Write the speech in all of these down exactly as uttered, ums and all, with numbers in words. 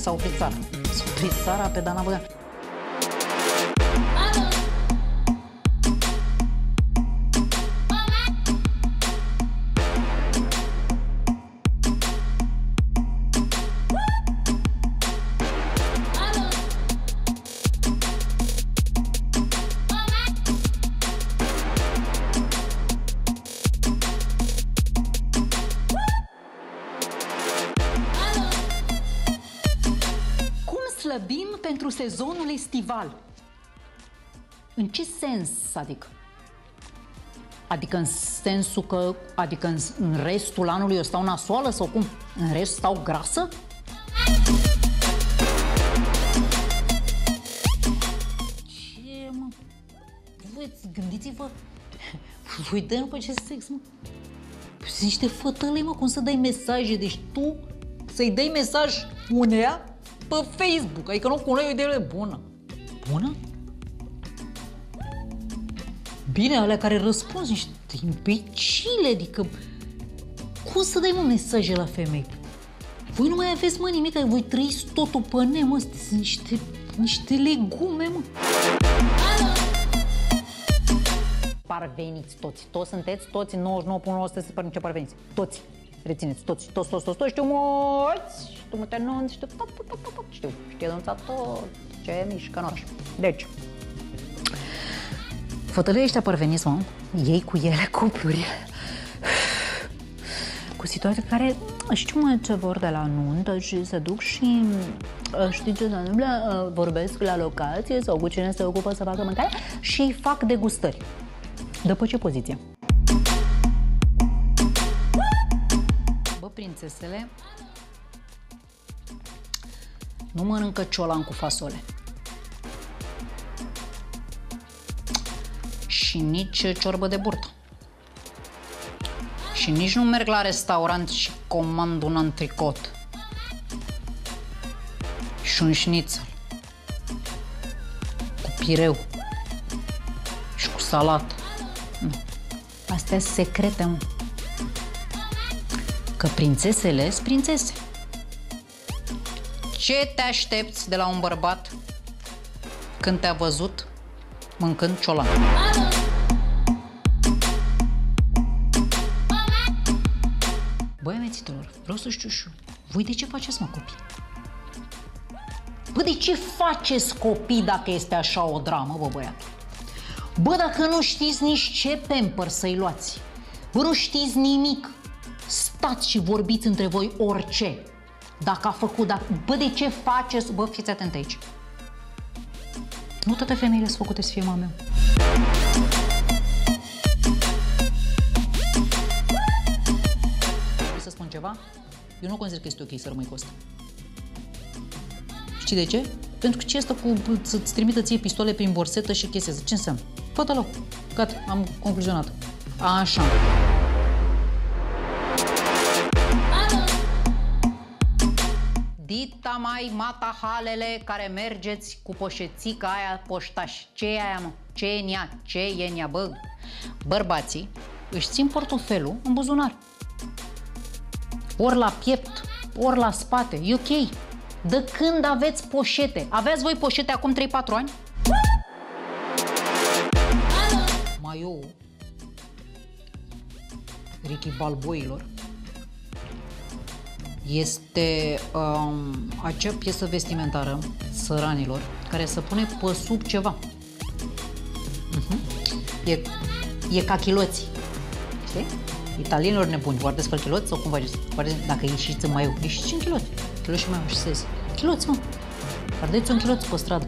S-a oprit țara. S-a oprit țara pe Dana Băgan. Slăbim pentru sezonul estival. În ce sens, adică? Adică în sensul că, adică în, în restul anului eu stau nasoală sau cum? În rest stau grasă? Ce, mă? Voi gândiți-vă, voi dă după ce sex, mă? Sunt niște fătălei, mă, cum să dai mesaje? Deci tu să-i dai mesaj uneia pe Facebook, adică nu cu noi o idee bună. Bună? Bine, alea care răspuns niște imbecile, adică cum să dai, mă, mesaje la femei? Voi nu mai aveți, mă, nimic, voi trăiți totul pe ne, mă, sunt niște, niște legume, mă. Parveniți toți, toți sunteți, toți, nouăzeci și nouă virgulă nouă sută să ce parveniți, toți. Rețineți, toți, toți, toți, toți, toți, știu mulți, știu multe anunți, știu tot, tot, tot, tot, știu, știu anunțat tot ce mișcă în oraș. Deci, fătălii ăștia parveniți, mă, ei cu ele cupluri, cu situații care știu mă ce vor de la nuntă și se duc și știi ce se întâmplă, vorbesc la locație sau cu cine se ocupă să facă mâncare și fac degustări. După ce poziție? Prințesele nu mănâncă ciolan cu fasole și nici ciorbă de burtă și nici nu merg la restaurant și comand un antricot și un șnițel cu pireu și cu salată. Nu. Astea sunt secrete, mă. Că prințesele sunt prințese. Ce te aștepți de la un bărbat când te-a văzut mâncând ciolan? Băi, amețiților, vreau să știu și eu, voi de ce faceți, mă, copii? Bă, de ce faceți copii dacă este așa o dramă, bă, băiatul? Bă, dacă nu știți nici ce pamper să-i luați, bă, nu știți nimic, stați și vorbiți între voi orice. Dacă a făcut, dacă... Bă, de ce faceți? Bă, fiți atent aici. Nu toate femeile sunt făcute să fie mame. Vreau să spun ceva? Eu nu consider că este ok să rămâi cu asta. Știi de ce? Pentru că ce asta cu să-ți trimită ție pistole prin borsetă și chestia? Ce înseamnă? Fă-te-l. Gata, am concluzionat. Așa. Dita mai mata halele care mergeți cu poșețica aia poștaș. Ce e aia, mă? Ce e în ea? Ce e în ea, bă? Bărbații își țin portofelul în buzunar. Ori la piept, ori la spate. E ok. De când aveți poșete? Aveați voi poșete acum trei patru ani? Mai eu, Ricky Balboilor, este um, acea piesă vestimentară săranilor care se pune pe sub ceva. Uh-huh. E, e ca chiloți. Știi? Italienilor nebuni, vor despre chiloți sau cum faceți? Dacă ieșiți în maiu, ieșiți în chiloți. Chiloți și maiu și sezi. Chiloți, mă. Ardeți un chiloț pe stradă.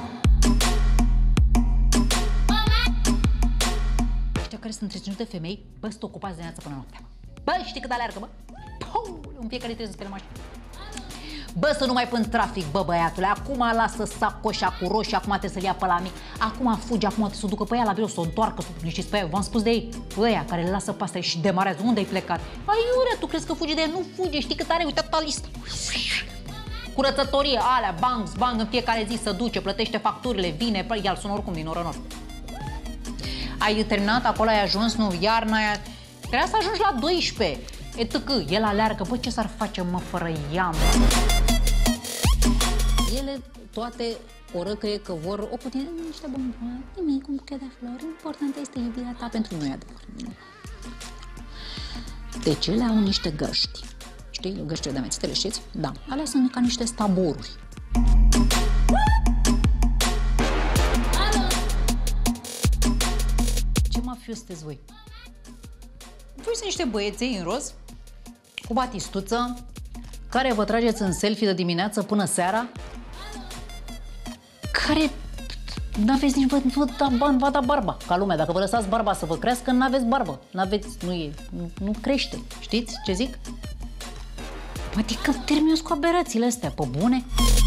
Ăștia care sunt întreținute femei, bă, sunt ocupați de dimineața până noaptea. Bă, știi cât aleargă, bă? Pum, în fiecare trebuie să spele mașină. Bă, să nu mai pun trafic, bă, băiatule. Acum lasă sacoșa cu roșii, acum trebuie să-l ia pe la mic. Acum fugi, acum trebuie să o ducă pe ea la birou, să o întoarcă, să o niște pe ea. V-am spus de ei, ăia care le lasă pe astea și demarează. Unde ai plecat? Aiurea, tu crezi că fugi de ea? Nu fuge, știi cât are? Uite atâta listă. Curățătorie, alea, bang, bang, în fiecare zi se duce, plătește facturile, vine, el sună oricum din oră în oră. Ai terminat, acolo ai ajuns, nu, iarna aia. Trebuia să ajungi la doisprezece. E tăcă, el aleargă, bă, ce s-ar face, mă, fără ea, mă? Ele toate o răcăie că vor o putea niște bomboane, nimic, un buchet de flori, important este iubirea ta pentru noi, adevăr. Deci ele au niște găști. Știi, găștile de amețitele, știți? Da, alea sunt ca niște staboruri. Ce mafios sunteți voi? Voi sunt niște băieței în roz, cu batistuță, care vă trageți în selfie de dimineață până seara, care n-aveți nici, vă, vă da bani, vă da barba, ca lumea. Dacă vă lăsați barba să vă crească, n-aveți barbă, n-aveți, nu e, nu, nu crește. Știți ce zic? Adică terminus cu aberațiile astea, pe bune?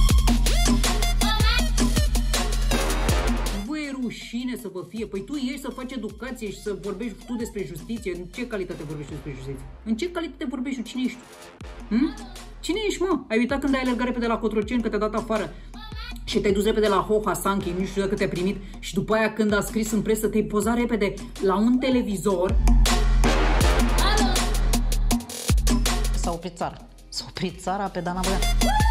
Vă e rușine să vă fie? Păi tu ești să faci educație și să vorbești tu despre justiție. În ce calitate vorbești despre justiție? În ce calitate vorbești tu? Cine ești tu? Hm? Cine ești, mă? Ai uitat când ai alergat repede la Cotroceni, că te-a dat afară? Și te-ai dus repede la Hoha Sanchi, nu știu dacă te-a primit. Și după aia când a scris în presă, te-ai pozat repede la un televizor. S-a oprit țara. S-a oprit țara pe Dana Budeanu.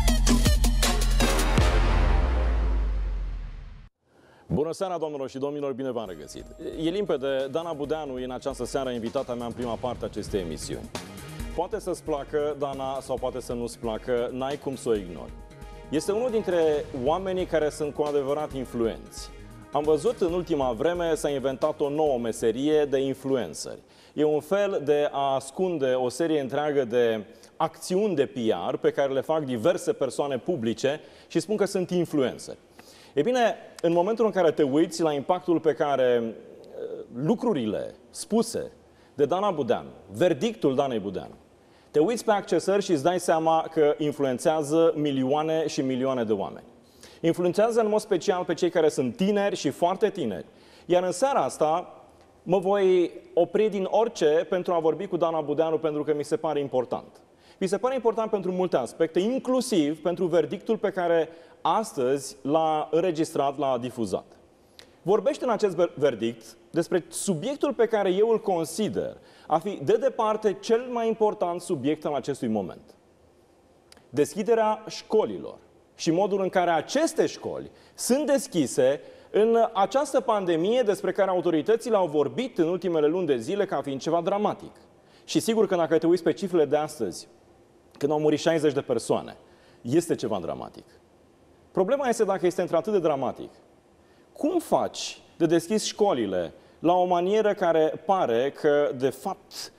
Bună seara, doamnelor și domnilor, bine v-am regăsit. E limpede, Dana Budeanu e în această seară invitata mea în prima parte a acestei emisiuni. Poate să-ți placă, Dana, sau poate să nu-ți placă, n-ai cum să o ignori. Este unul dintre oamenii care sunt cu adevărat influenți. Am văzut în ultima vreme s-a inventat o nouă meserie de influenceri. E un fel de a ascunde o serie întreagă de acțiuni de P R pe care le fac diverse persoane publice și spun că sunt influenceri. E bine, în momentul în care te uiți la impactul pe care lucrurile spuse de Dana Budeanu, verdictul Danei Budeanu, te uiți pe accesări și îți dai seama că influențează milioane și milioane de oameni. Influențează în mod special pe cei care sunt tineri și foarte tineri. Iar în seara asta mă voi opri din orice pentru a vorbi cu Dana Budeanu, pentru că mi se pare important. Mi se pare important pentru multe aspecte, inclusiv pentru verdictul pe care astăzi l-a înregistrat, l-a difuzat. Vorbește în acest verdict despre subiectul pe care eu îl consider a fi de departe cel mai important subiect al acestui moment. Deschiderea școlilor și modul în care aceste școli sunt deschise în această pandemie despre care autoritățile au vorbit în ultimele luni de zile ca fiind ceva dramatic. Și sigur că dacă te uiți pe cifrele de astăzi, când au murit șaizeci de persoane, este ceva dramatic. Problema este dacă este într-atât de dramatic. Cum faci de deschis școlile la o manieră care pare că, de fapt,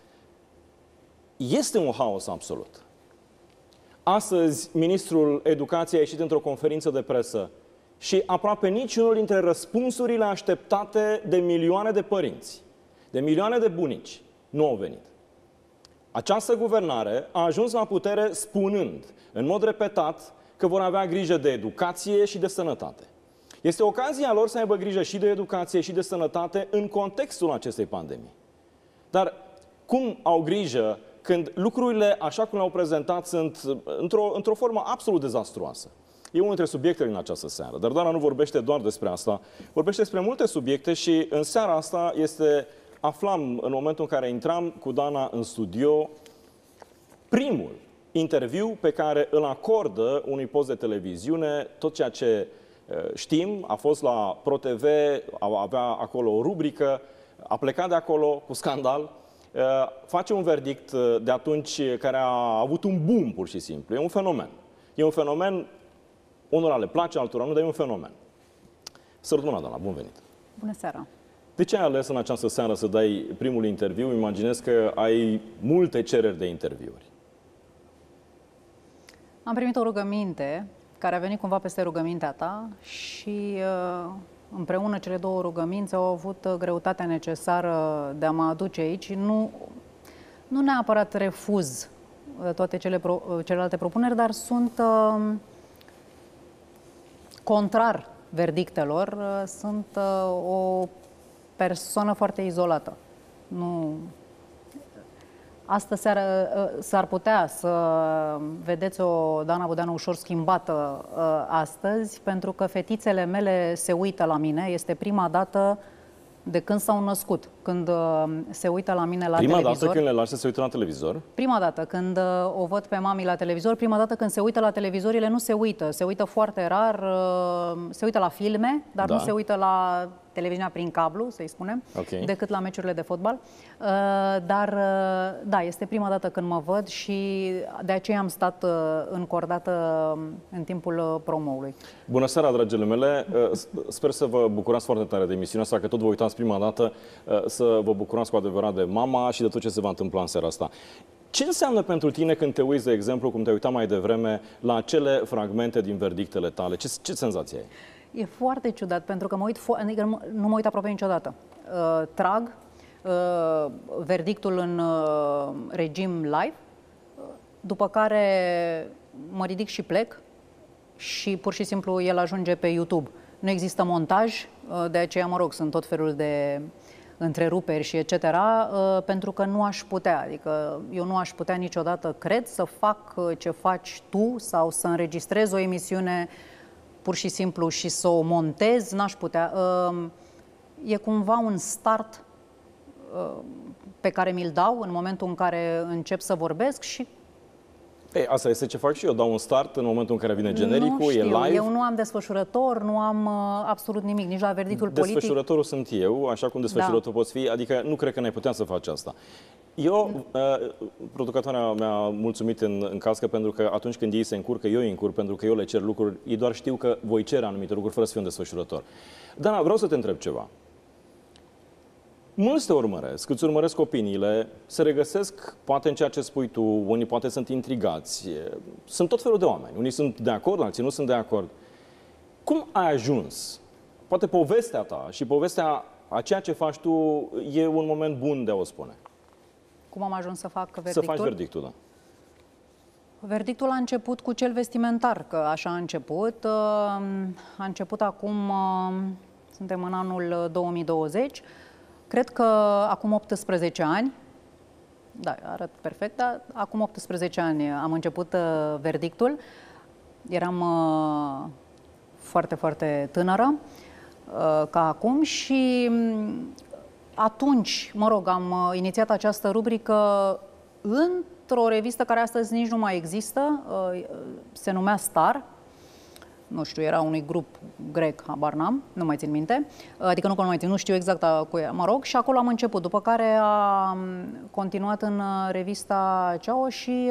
este un haos absolut? Astăzi, ministrul Educației a ieșit într-o conferință de presă și aproape niciunul dintre răspunsurile așteptate de milioane de părinți, de milioane de bunici, nu au venit. Această guvernare a ajuns la putere spunând, în mod repetat, că vor avea grijă de educație și de sănătate. Este ocazia lor să aibă grijă și de educație și de sănătate în contextul acestei pandemii. Dar cum au grijă când lucrurile, așa cum le-au prezentat, sunt într-o într-o formă absolut dezastruoasă? E unul dintre subiectele în această seară. Dar Dana nu vorbește doar despre asta, vorbește despre multe subiecte și în seara asta este, aflam în momentul în care intram cu Dana în studio, primul interviu pe care îl acordă unui post de televiziune. Tot ceea ce știm, a fost la ProTV, avea acolo o rubrică, a plecat de acolo cu scandal, face un verdict de atunci care a avut un boom pur și simplu. E un fenomen. E un fenomen, unora le place, altora nu, dar e un fenomen. Sărbuna, Dana, bun venit! Bună seara! De ce ai ales în această seară să dai primul interviu? Imaginez că ai multe cereri de interviuri. Am primit o rugăminte care a venit cumva peste rugămintea ta și împreună cele două rugăminți au avut greutatea necesară de a mă aduce aici. Nu, nu neapărat refuz toate cele pro, celelalte propuneri, dar sunt uh, contrar verdictelor. Sunt uh, o persoană foarte izolată. Nu... Astă seară s-ar putea să vedeți o Dana Budeanu ușor schimbată astăzi, pentru că fetițele mele se uită la mine. Este prima dată de când s-au născut, când uh, se uită la mine la prima televizor. Prima dată când le lași să se uită la televizor? Prima dată când uh, o văd pe mami la televizor, prima dată când se uită la televizor, ele nu se uită. Se uită foarte rar, uh, se uită la filme, dar da. nu se uită la televiziunea prin cablu, să-i spunem, okay. decât la meciurile de fotbal. Uh, dar, uh, da, este prima dată când mă văd și de aceea am stat uh, încordată în timpul uh, promoului. Bună seara, dragile mele! Uh, sper să vă bucurați foarte tare de emisiunea asta, că tot vă uitați prima dată, uh, să vă bucurați cu adevărat de mama și de tot ce se va întâmpla în seara asta. Ce înseamnă pentru tine când te uiți, de exemplu, cum te-ai uitat mai devreme, la acele fragmente din verdictele tale? Ce, ce senzație ai? E foarte ciudat, pentru că mă uit, adică nu mă uit aproape niciodată. Uh, trag uh, verdictul în uh, regim live, după care mă ridic și plec și pur și simplu el ajunge pe YouTube. Nu există montaj, uh, de aceea, mă rog, sunt tot felul de întreruperi și et cetera, uh, pentru că nu aș putea, adică eu nu aș putea niciodată, cred, să fac ce faci tu sau să înregistrez o emisiune pur și simplu și să o montez, n-aș putea. E cumva un start pe care mi-l dau în momentul în care încep să vorbesc și... Ei, asta este ce fac și eu, dau un start în momentul în care vine genericul, e live. Eu nu am desfășurător, nu am uh, absolut nimic, nici la verdictul politic. Desfășurătorul sunt eu, așa cum desfășurător da. poți fi, adică nu cred că n-ai putea să faci asta. Eu, uh, producătoarea mi-a mulțumit în, în cască pentru că atunci când ei se încurcă, eu îi încurc, pentru că eu le cer lucruri, ei doar știu că voi cere anumite lucruri fără să fiu un desfășurător. Dana, vreau să te întreb ceva. Mulți te urmăresc, îți urmăresc opiniile, se regăsesc poate în ceea ce spui tu, unii poate sunt intrigați, sunt tot felul de oameni, unii sunt de acord, alții nu sunt de acord. Cum ai ajuns? Poate povestea ta și povestea a ceea ce faci tu e un moment bun de a o spune. Cum am ajuns să fac verdictul? Să faci verdictul, da. Verdictul a început cu cel vestimentar, că așa a început. A început acum, suntem în anul două mii douăzeci, cred că acum optsprezece ani, da, arăt perfect, dar acum optsprezece ani am început verdictul. Eram foarte, foarte tânără ca acum și atunci, mă rog, am inițiat această rubrică într-o revistă care astăzi nici nu mai există, se numea Star. Nu știu, era unui grup grec, habar n-am, nu mai țin minte, adică nu că nu mai țin, nu știu exact cu ea, mă rog, și acolo am început, după care a continuat în revista Ceau și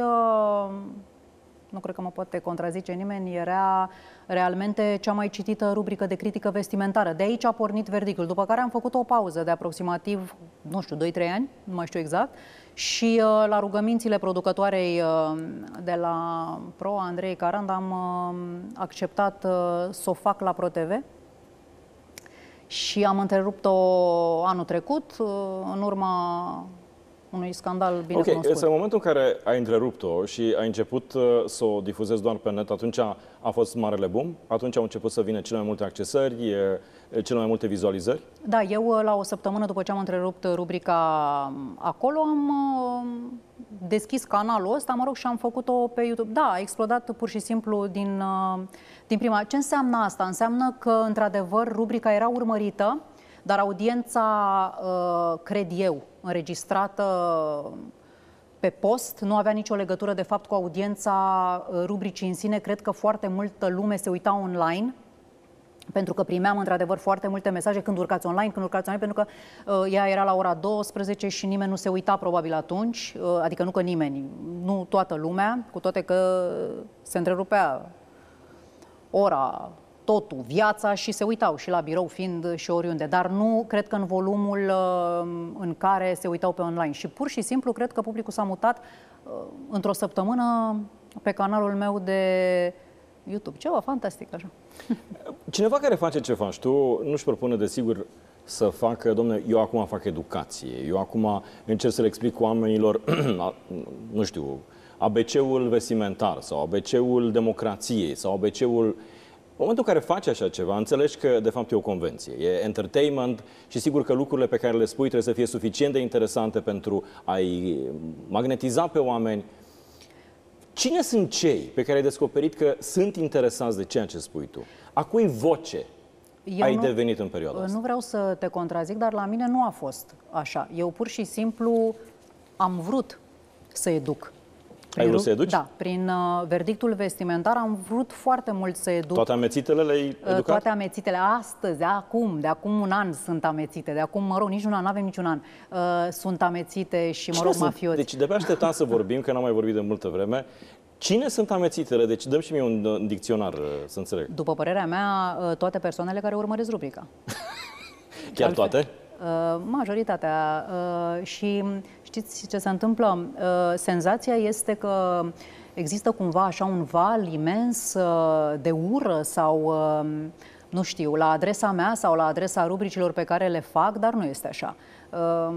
nu cred că mă poate contrazice nimeni, era realmente cea mai citită rubrică de critică vestimentară. De aici a pornit verdictul, după care am făcut o pauză de aproximativ, nu știu, doi trei ani, nu mai știu exact, și uh, la rugămințile producătoarei uh, de la Pro, Andrei Carand, am uh, acceptat uh, să o fac la Pro T V și am întrerupt-o anul trecut, uh, în urma unui scandal bine okay, cunoscut. Este în momentul în care ai întrerupt-o și ai început uh, să o difuzezi doar pe net, atunci a, a fost marele boom? Atunci au început să vină cele mai multe accesări, e, cele mai multe vizualizări? Da, eu la o săptămână după ce am întrerupt rubrica acolo, am uh, deschis canalul ăsta, mă rog, și am făcut-o pe YouTube. Da, a explodat pur și simplu din, uh, din prima. Ce înseamnă asta? Înseamnă că, într-adevăr, rubrica era urmărită, dar audiența, cred eu, înregistrată pe post, nu avea nicio legătură, de fapt, cu audiența rubricii în sine. Cred că foarte multă lume se uita online, pentru că primeam, într-adevăr, foarte multe mesaje când urcați online, când urcați online, pentru că uh, ea era la ora douăsprezece și nimeni nu se uita probabil atunci, uh, adică nu că nimeni, nu toată lumea, cu toate că se întrerupea ora, totul, viața, și se uitau și la birou fiind și oriunde, dar nu cred că în volumul uh, în care se uitau pe online. Și pur și simplu cred că publicul s-a mutat uh, într-o săptămână pe canalul meu de YouTube. Ceva fantastic așa. Cineva care face ce faci tu nu-și propune, desigur, să facă, dom'le, eu acum fac educație, eu acum încerc să le explic oamenilor, nu știu, A B C-ul vestimentar sau A B C-ul democrației sau A B C-ul... În momentul în care faci așa ceva, înțelegi că de fapt e o convenție, e entertainment și sigur că lucrurile pe care le spui trebuie să fie suficient de interesante pentru a-i magnetiza pe oameni. Cine sunt cei pe care ai descoperit că sunt interesați de ceea ce spui tu? A cui voce Eu ai nu, devenit în perioada asta? Nu vreau să te contrazic, dar la mine nu a fost așa. Eu pur și simplu am vrut să educ. Ai vrut să educi? Da, prin uh, verdictul vestimentar am vrut foarte mult să educ. Toate amețitele le-ai educat? Toate amețitele. Astăzi, acum, de acum un an sunt amețite. De acum, mă rog, nici un an, nu avem niciun an. Uh, sunt amețite și, mă Cine rog, sunt? mafioți. Deci de-abia așteptam să vorbim, că n-am mai vorbit de multă vreme. Cine sunt amețitele? Deci dăm și mie un, un dicționar să înțeleg. După părerea mea, uh, toate persoanele care urmăresc rubrica. Chiar Altfel, toate? Uh, majoritatea. Uh, și știți ce se întâmplă? Uh, senzația este că există cumva așa un val imens uh, de ură sau, uh, nu știu, la adresa mea sau la adresa rubricilor pe care le fac, dar nu este așa. Uh,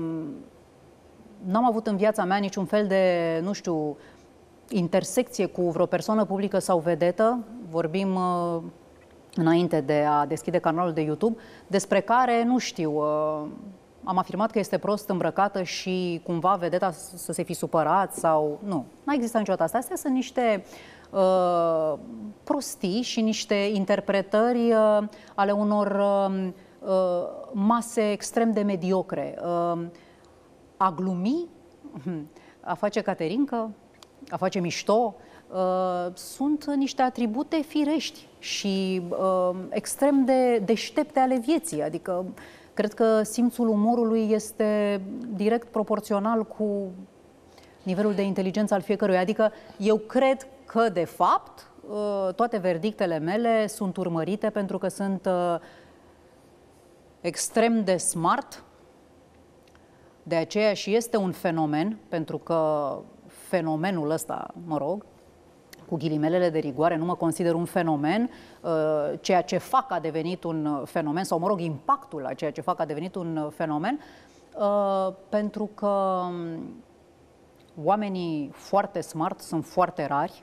n-am avut în viața mea niciun fel de, nu știu, intersecție cu vreo persoană publică sau vedetă. Vorbim uh, înainte de a deschide canalul de YouTube, despre care, nu știu, uh, am afirmat că este prost îmbrăcată și cumva vedeta să se fi supărat sau... Nu, n-a existat niciodată asta. Astea sunt niște uh, prostii și niște interpretări uh, ale unor uh, uh, mase extrem de mediocre. Uh, a glumi, a face caterincă, a face mișto, Uh, sunt niște atribute firești și uh, extrem de deștepte ale vieții. Adică, cred că simțul umorului este direct proporțional cu nivelul de inteligență al fiecăruia. Adică, eu cred că, de fapt, uh, toate verdictele mele sunt urmărite pentru că sunt uh, extrem de smart. De aceea și este un fenomen, pentru că fenomenul ăsta, mă rog, cu ghilimelele de rigoare, nu mă consider un fenomen, ceea ce fac a devenit un fenomen, sau mă rog, impactul la ceea ce fac a devenit un fenomen, pentru că oamenii foarte smart sunt foarte rari,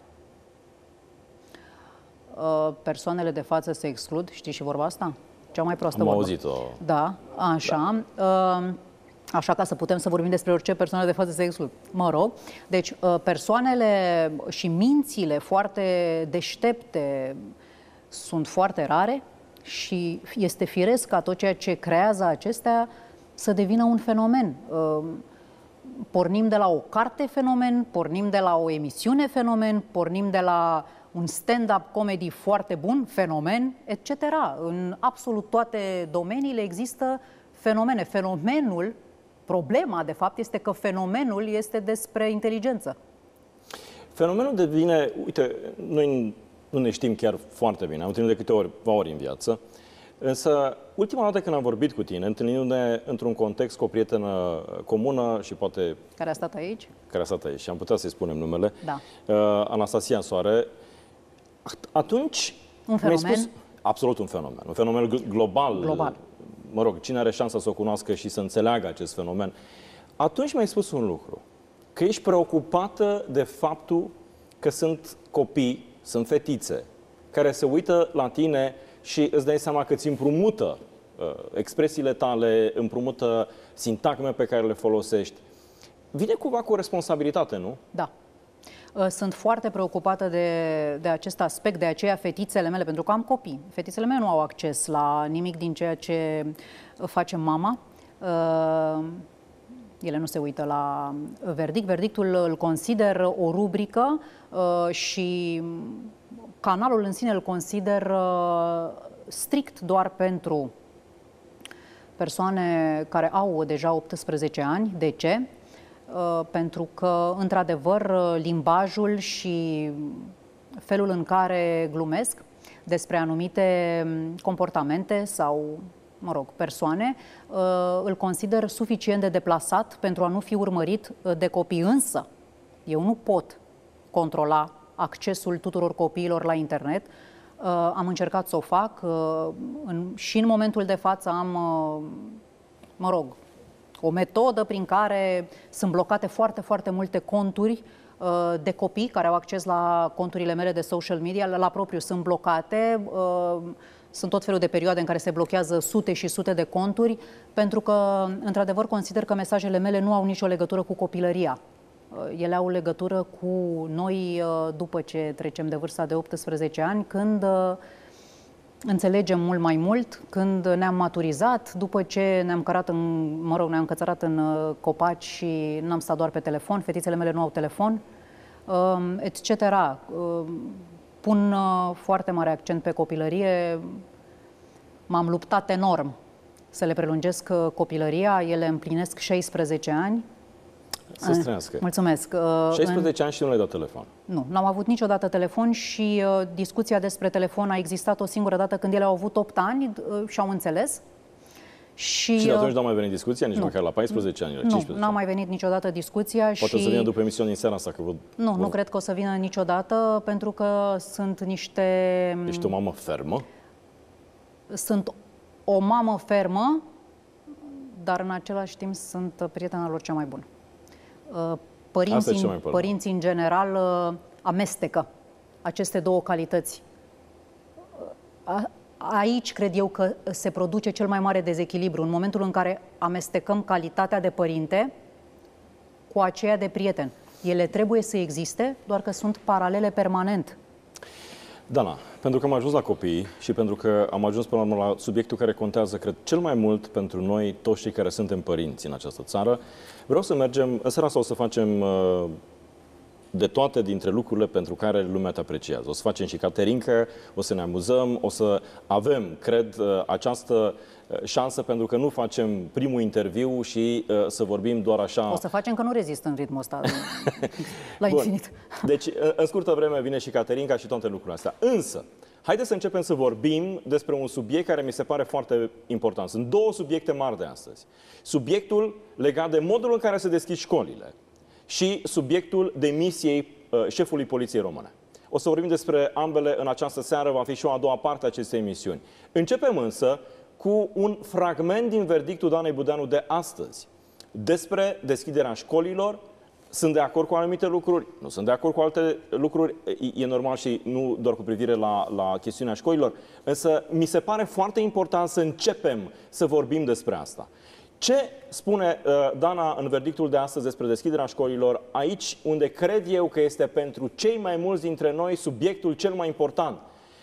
persoanele de față se exclud, știi și vorba asta? Cea mai proastă vorbă. Am auzit-o. Da, așa. Da. Așa, ca să putem să vorbim despre orice persoană de față se exclud. Mă rog, deci persoanele și mințile foarte deștepte sunt foarte rare și este firesc ca tot ceea ce creează acestea să devină un fenomen. Pornim de la o carte fenomen, pornim de la o emisiune fenomen, pornim de la un stand-up comedy foarte bun, fenomen, et cetera. În absolut toate domeniile există fenomene. Fenomenul Problema, de fapt, este că fenomenul este despre inteligență. Fenomenul devine... Uite, noi nu ne știm chiar foarte bine, am întâlnit de câte ori, ori în viață, însă ultima dată când am vorbit cu tine, întâlnindu-ne într-un context cu o prietenă comună și poate... Care a stat aici? Care a stat aici și am putea să-i spunem numele. Da. Uh, Anastasia Soare. Atunci... Un fenomen? Spus, absolut un fenomen. Un fenomen global. Global. Mă rog, cine are șansa să o cunoască și să înțeleagă acest fenomen. Atunci mi-ai spus un lucru, că ești preocupată de faptul că sunt copii, sunt fetițe, care se uită la tine și îți dai seama că îți împrumută uh, expresiile tale, împrumută sintagme pe care le folosești. Vine cumva cu o responsabilitate, nu? Da. Sunt foarte preocupată de, de acest aspect, de aceea fetițele mele, pentru că am copii. Fetițele mele nu au acces la nimic din ceea ce face mama. Ele nu se uită la verdict. Verdictul îl consider o rubrică și canalul în sine îl consider strict doar pentru persoane care au deja optsprezece ani. De ce? Pentru că, într-adevăr, limbajul și felul în care glumesc despre anumite comportamente sau, mă rog, persoane, îl consider suficient de deplasat pentru a nu fi urmărit de copii. Însă, eu nu pot controla accesul tuturor copiilor la internet. Am încercat să o fac și în momentul de față am, mă rog, o metodă prin care sunt blocate foarte, foarte multe conturi uh, de copii care au acces la conturile mele de social media, la, la propriu sunt blocate. Uh, sunt tot felul de perioade în care se blochează sute și sute de conturi, pentru că, într-adevăr, consider că mesajele mele nu au nicio legătură cu copilăria. Uh, ele au legătură cu noi uh, după ce trecem de vârsta de optsprezece ani, când uh, înțelegem mult mai mult când ne-am maturizat, după ce ne-am cărat în, mă rog, ne-am cățărat în copaci și n-am stat doar pe telefon, fetițele mele nu au telefon, et cetera. Pun foarte mare accent pe copilărie, m-am luptat enorm să le prelungesc copilăria, ele împlinesc șaisprezece ani. Să străiască. Mulțumesc. șaisprezece ani și nu le-ai dat telefon. Nu, n-am avut niciodată telefon și uh, discuția despre telefon a existat o singură dată când ele au avut opt ani uh, și au înțeles. Și, și de atunci n-a mai venit discuția, nici nu, măcar la paisprezece ani, la cincisprezece. Nu, n-a mai venit niciodată discuția. Poate și... să vină după emisiune din seara asta. Că vă... Nu, nu cred că o să vină niciodată, pentru că sunt niște... Ești o mamă fermă? Sunt o mamă fermă, dar în același timp sunt prietena lor cea mai bună. Părinții, părinții în general amestecă aceste două calități. Aici cred eu că se produce cel mai mare dezechilibru, în momentul în care amestecăm calitatea de părinte cu aceea de prieten. Ele trebuie să existe, doar că sunt paralele permanent. Dana, pentru că am ajuns la copii și pentru că am ajuns până la urmă la subiectul care contează, cred, cel mai mult pentru noi, toți cei care suntem părinți în această țară, vreau să mergem, în seara asta o să facem uh, de toate dintre lucrurile pentru care lumea te apreciază. O să facem și caterincă, o să ne amuzăm, o să avem, cred, uh, această șansă, pentru că nu facem primul interviu și uh, să vorbim doar așa... O să facem că nu rezist în ritmul ăsta la infinit. Deci, în scurtă vreme vine și caterinca și toate lucrurile astea. Însă, haideți să începem să vorbim despre un subiect care mi se pare foarte important. Sunt două subiecte mari de astăzi. Subiectul legat de modul în care se deschid școlile și subiectul demisiei uh, șefului Poliției Române. O să vorbim despre ambele în această seară, va fi și o a doua parte a acestei emisiuni. Începem însă cu un fragment din verdictul Danei Budeanu de astăzi despre deschiderea școlilor. Sunt de acord cu anumite lucruri, nu sunt de acord cu alte lucruri, e normal și nu doar cu privire la, la chestiunea școlilor, însă mi se pare foarte important să începem să vorbim despre asta. Ce spune uh, Dana în verdictul de astăzi despre deschiderea școlilor, aici unde cred eu că este pentru cei mai mulți dintre noi subiectul cel mai important?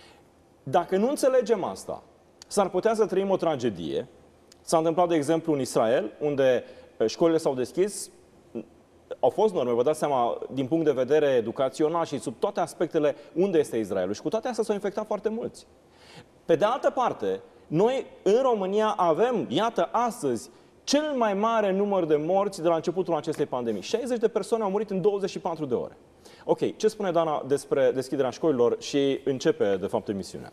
Dacă nu înțelegem asta, s-ar putea să trăim o tragedie. S-a întâmplat, de exemplu, în Israel, unde școlile s-au deschis, au fost norme, vă dați seama, din punct de vedere educațional și sub toate aspectele, unde este Israelul. Și cu toate astea s-au infectat foarte mulți. Pe de altă parte, noi în România avem, iată, astăzi, cel mai mare număr de morți de la începutul acestei pandemii. șaizeci de persoane au murit în douăzeci și patru de ore. Ok, ce spune Dana despre deschiderea școlilor și începe, de fapt, emisiunea?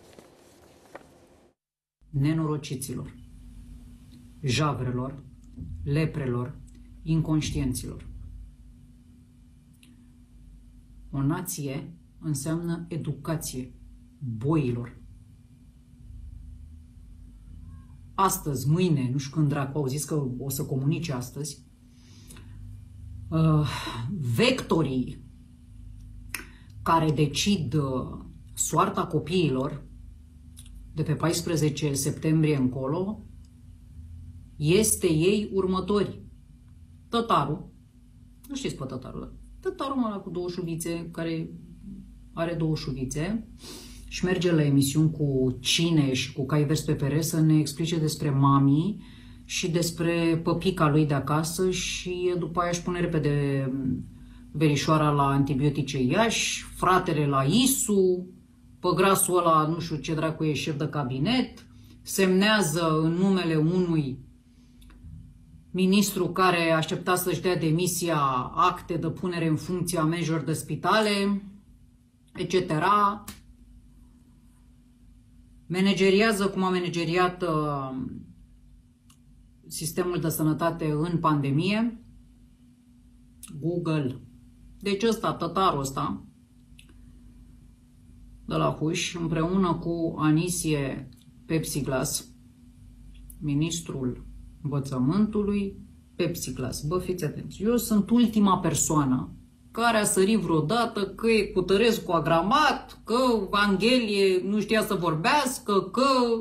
Nenorociților, javrelor, leprelor, inconștienților. O nație înseamnă educație, boilor. Astăzi, mâine, nu știu când dracu, au zis că o să comunice astăzi, uh, vectorii care decid uh, soarta copiilor de pe paisprezece septembrie încolo, este ei următori. Tătarul, nu știți pe tătarul, tătarul ăla cu două șuvițe, care are două șuvițe și merge la emisiuni cu Cine și cu Cai Vers pe Pere să ne explice despre mami și despre păpica lui de acasă și după aia își pune repede verișoara la antibiotice Iași, fratele la Isu, pe grasul ăla nu știu ce dracu e șef de cabinet, semnează în numele unui ministru care aștepta să-și dea demisia acte de punere în funcție a manager de spitale, et cetera. Manageriază cum a manageriat uh, sistemul de sănătate în pandemie, Google. Deci ăsta, tătarul ăsta, de la Huș, împreună cu Anisie Pepsiglas, ministrul învățământului, Pepsiglas. Bă, fiți atenți, eu sunt ultima persoană care a sărit vreodată că e Cutărescu agramat, că Anghelie nu știa să vorbească, că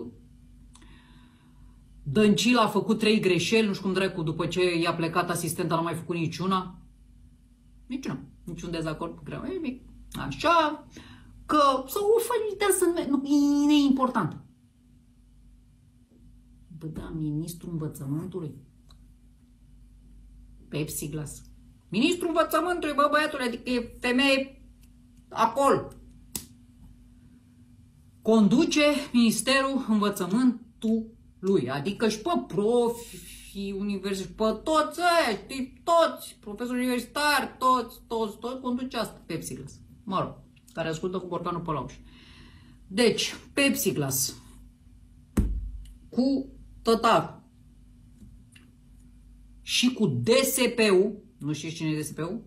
Dăncilă a făcut trei greșeli, nu știu cum dracu, după ce i-a plecat asistenta, n-a mai făcut niciuna. Niciuna. Niciun dezacord cu greu. Așa, că, sau o falită să nu, e neimportant. Bă, da, ministrul învățământului. Pepsiglas. Ministrul învățământului, bă, băiatule, adică e femeie acolo. Conduce Ministerul Învățământului, adică și pe profi universitari, pe toți ăia, știi, toți, profesori universitari, toți, toți, toți, conduce asta, Pepsiglas. Mă rog, care ascultă cu borcanul pe la ușă. Deci, Pepsiglas cu Tătar și cu D S P-ul, nu știți cine e D S P-ul?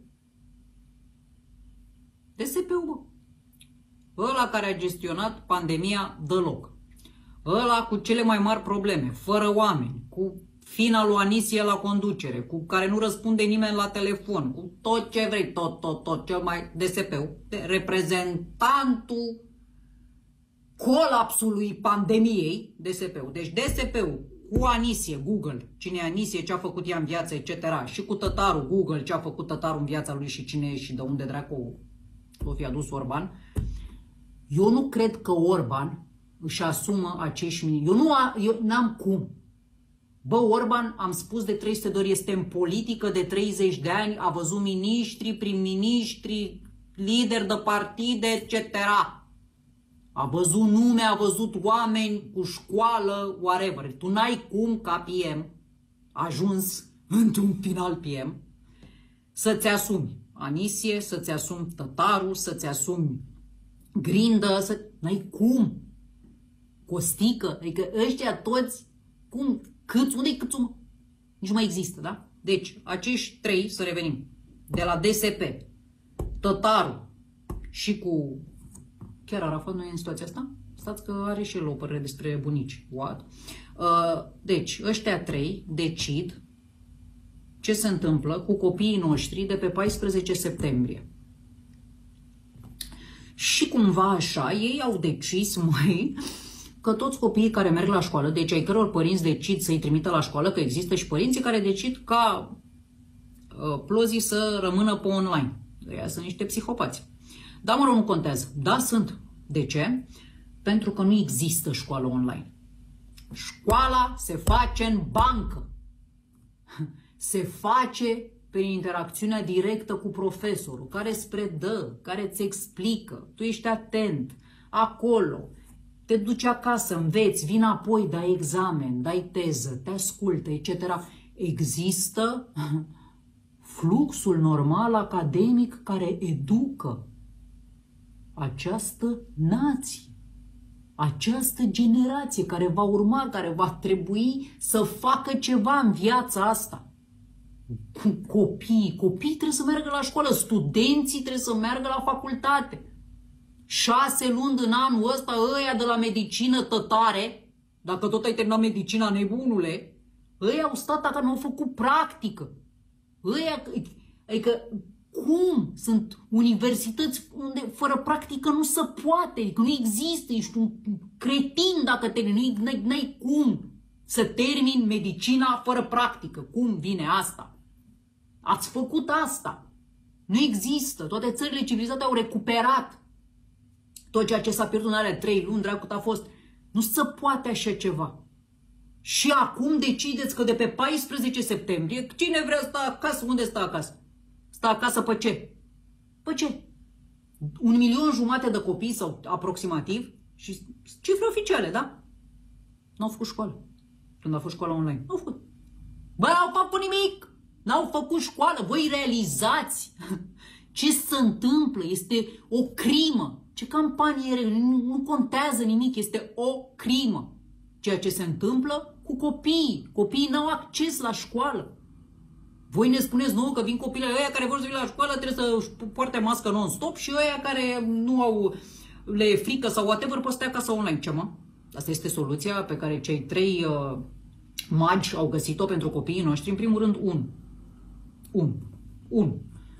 D S P-ul, bă. Ăla care a gestionat pandemia deloc. Ăla cu cele mai mari probleme, fără oameni, cu fina lui Anisie la conducere, cu care nu răspunde nimeni la telefon, cu tot ce vrei, tot, tot, tot, cel mai D S P-ul, reprezentantul colapsului pandemiei, D S P-ul. Deci D S P-ul cu Anisie, Google, cine e Anisie, ce a făcut ea în viață, et cetera. Și cu Tătarul, Google, ce a făcut Tătarul în viața lui și cine e și de unde dracu o fi adus Orban. Eu nu cred că Orban își asumă acești miniștri. Eu nu a, eu n-am cum. Bă, Orban, am spus de trei sute de ori, este în politică de treizeci de ani, a văzut miniștri, prim-miniștri, lideri de partide, et cetera. A văzut nume, a văzut oameni cu școală, whatever. Tu n-ai cum, ca P M, ajuns într-un final P M, să-ți asumi Anisie, să-ți asumi Tătarul, să-ți asumi Grindă, să... n-ai cum. Costică, adică ăștia toți, cum, câți, unde-i câți, mă? Nici nu mai există, da? Deci, acești trei, să revenim, de la D S P, Tătarul și cu... Chiar Arafat nu e în situația asta? Stați că are și el o părere despre bunici. What? Uh, deci, ăștia trei decid ce se întâmplă cu copiii noștri de pe paisprezece septembrie. Și cumva așa, ei au decis, măi, că toți copiii care merg la școală, deci ai căror părinți decid să-i trimită la școală, că există și părinții care decid ca uh, plozii să rămână pe online. Ăia sunt niște psihopați. Da, mă rog, nu contează. Da, sunt. De ce? Pentru că nu există școală online. Școala se face în bancă. Se face prin interacțiunea directă cu profesorul, care îți predă, care îți explică. Tu ești atent. Acolo. Te duci acasă, înveți, vii înapoi, dai examen, dai teză, te ascultă, et cetera. Există fluxul normal academic care educă această nație, această generație care va urma, care va trebui să facă ceva în viața asta. Copiii, copiii trebuie să meargă la școală, studenții trebuie să meargă la facultate. Șase luni în anul ăsta, ăia de la medicină tătare, dacă tot ai terminat medicina, nebunule, ăia au stat acasă, nu au făcut practică. Ăia, adică, cum sunt universități unde fără practică nu se poate, adică nu există, ești un cretin dacă te n-ai, n-ai cum să termini medicina fără practică. Cum vine asta? Ați făcut asta. Nu există. Toate țările civilizate au recuperat tot ceea ce s-a pierdut în alea trei luni, dracut a fost. Nu se poate așa ceva. Și acum decideți că de pe paisprezece septembrie, cine vrea să stă acasă, unde stă acasă? Stă acasă pe ce? Pe ce? Un milion jumate de copii sau aproximativ și cifre oficiale, da? N-au făcut școală. Când a fost școala online. N-au făcut. Bă, n-au făcut nimic. N-au făcut școală. Voi realizați ce se întâmplă. Este o crimă. Ce campanie e? Nu, nu contează nimic. Este o crimă. Ceea ce se întâmplă cu copiii. Copiii n-au acces la școală. Voi ne spuneți nouă că vin copilele ăia care vor să vină la școală, trebuie să poarte mască non-stop și ăia care nu au, le e frică sau whatever, pot stea acasă online. Ce mă? Asta este soluția pe care cei trei uh, magi au găsit-o pentru copiii noștri. În primul rând, un. Un. Un.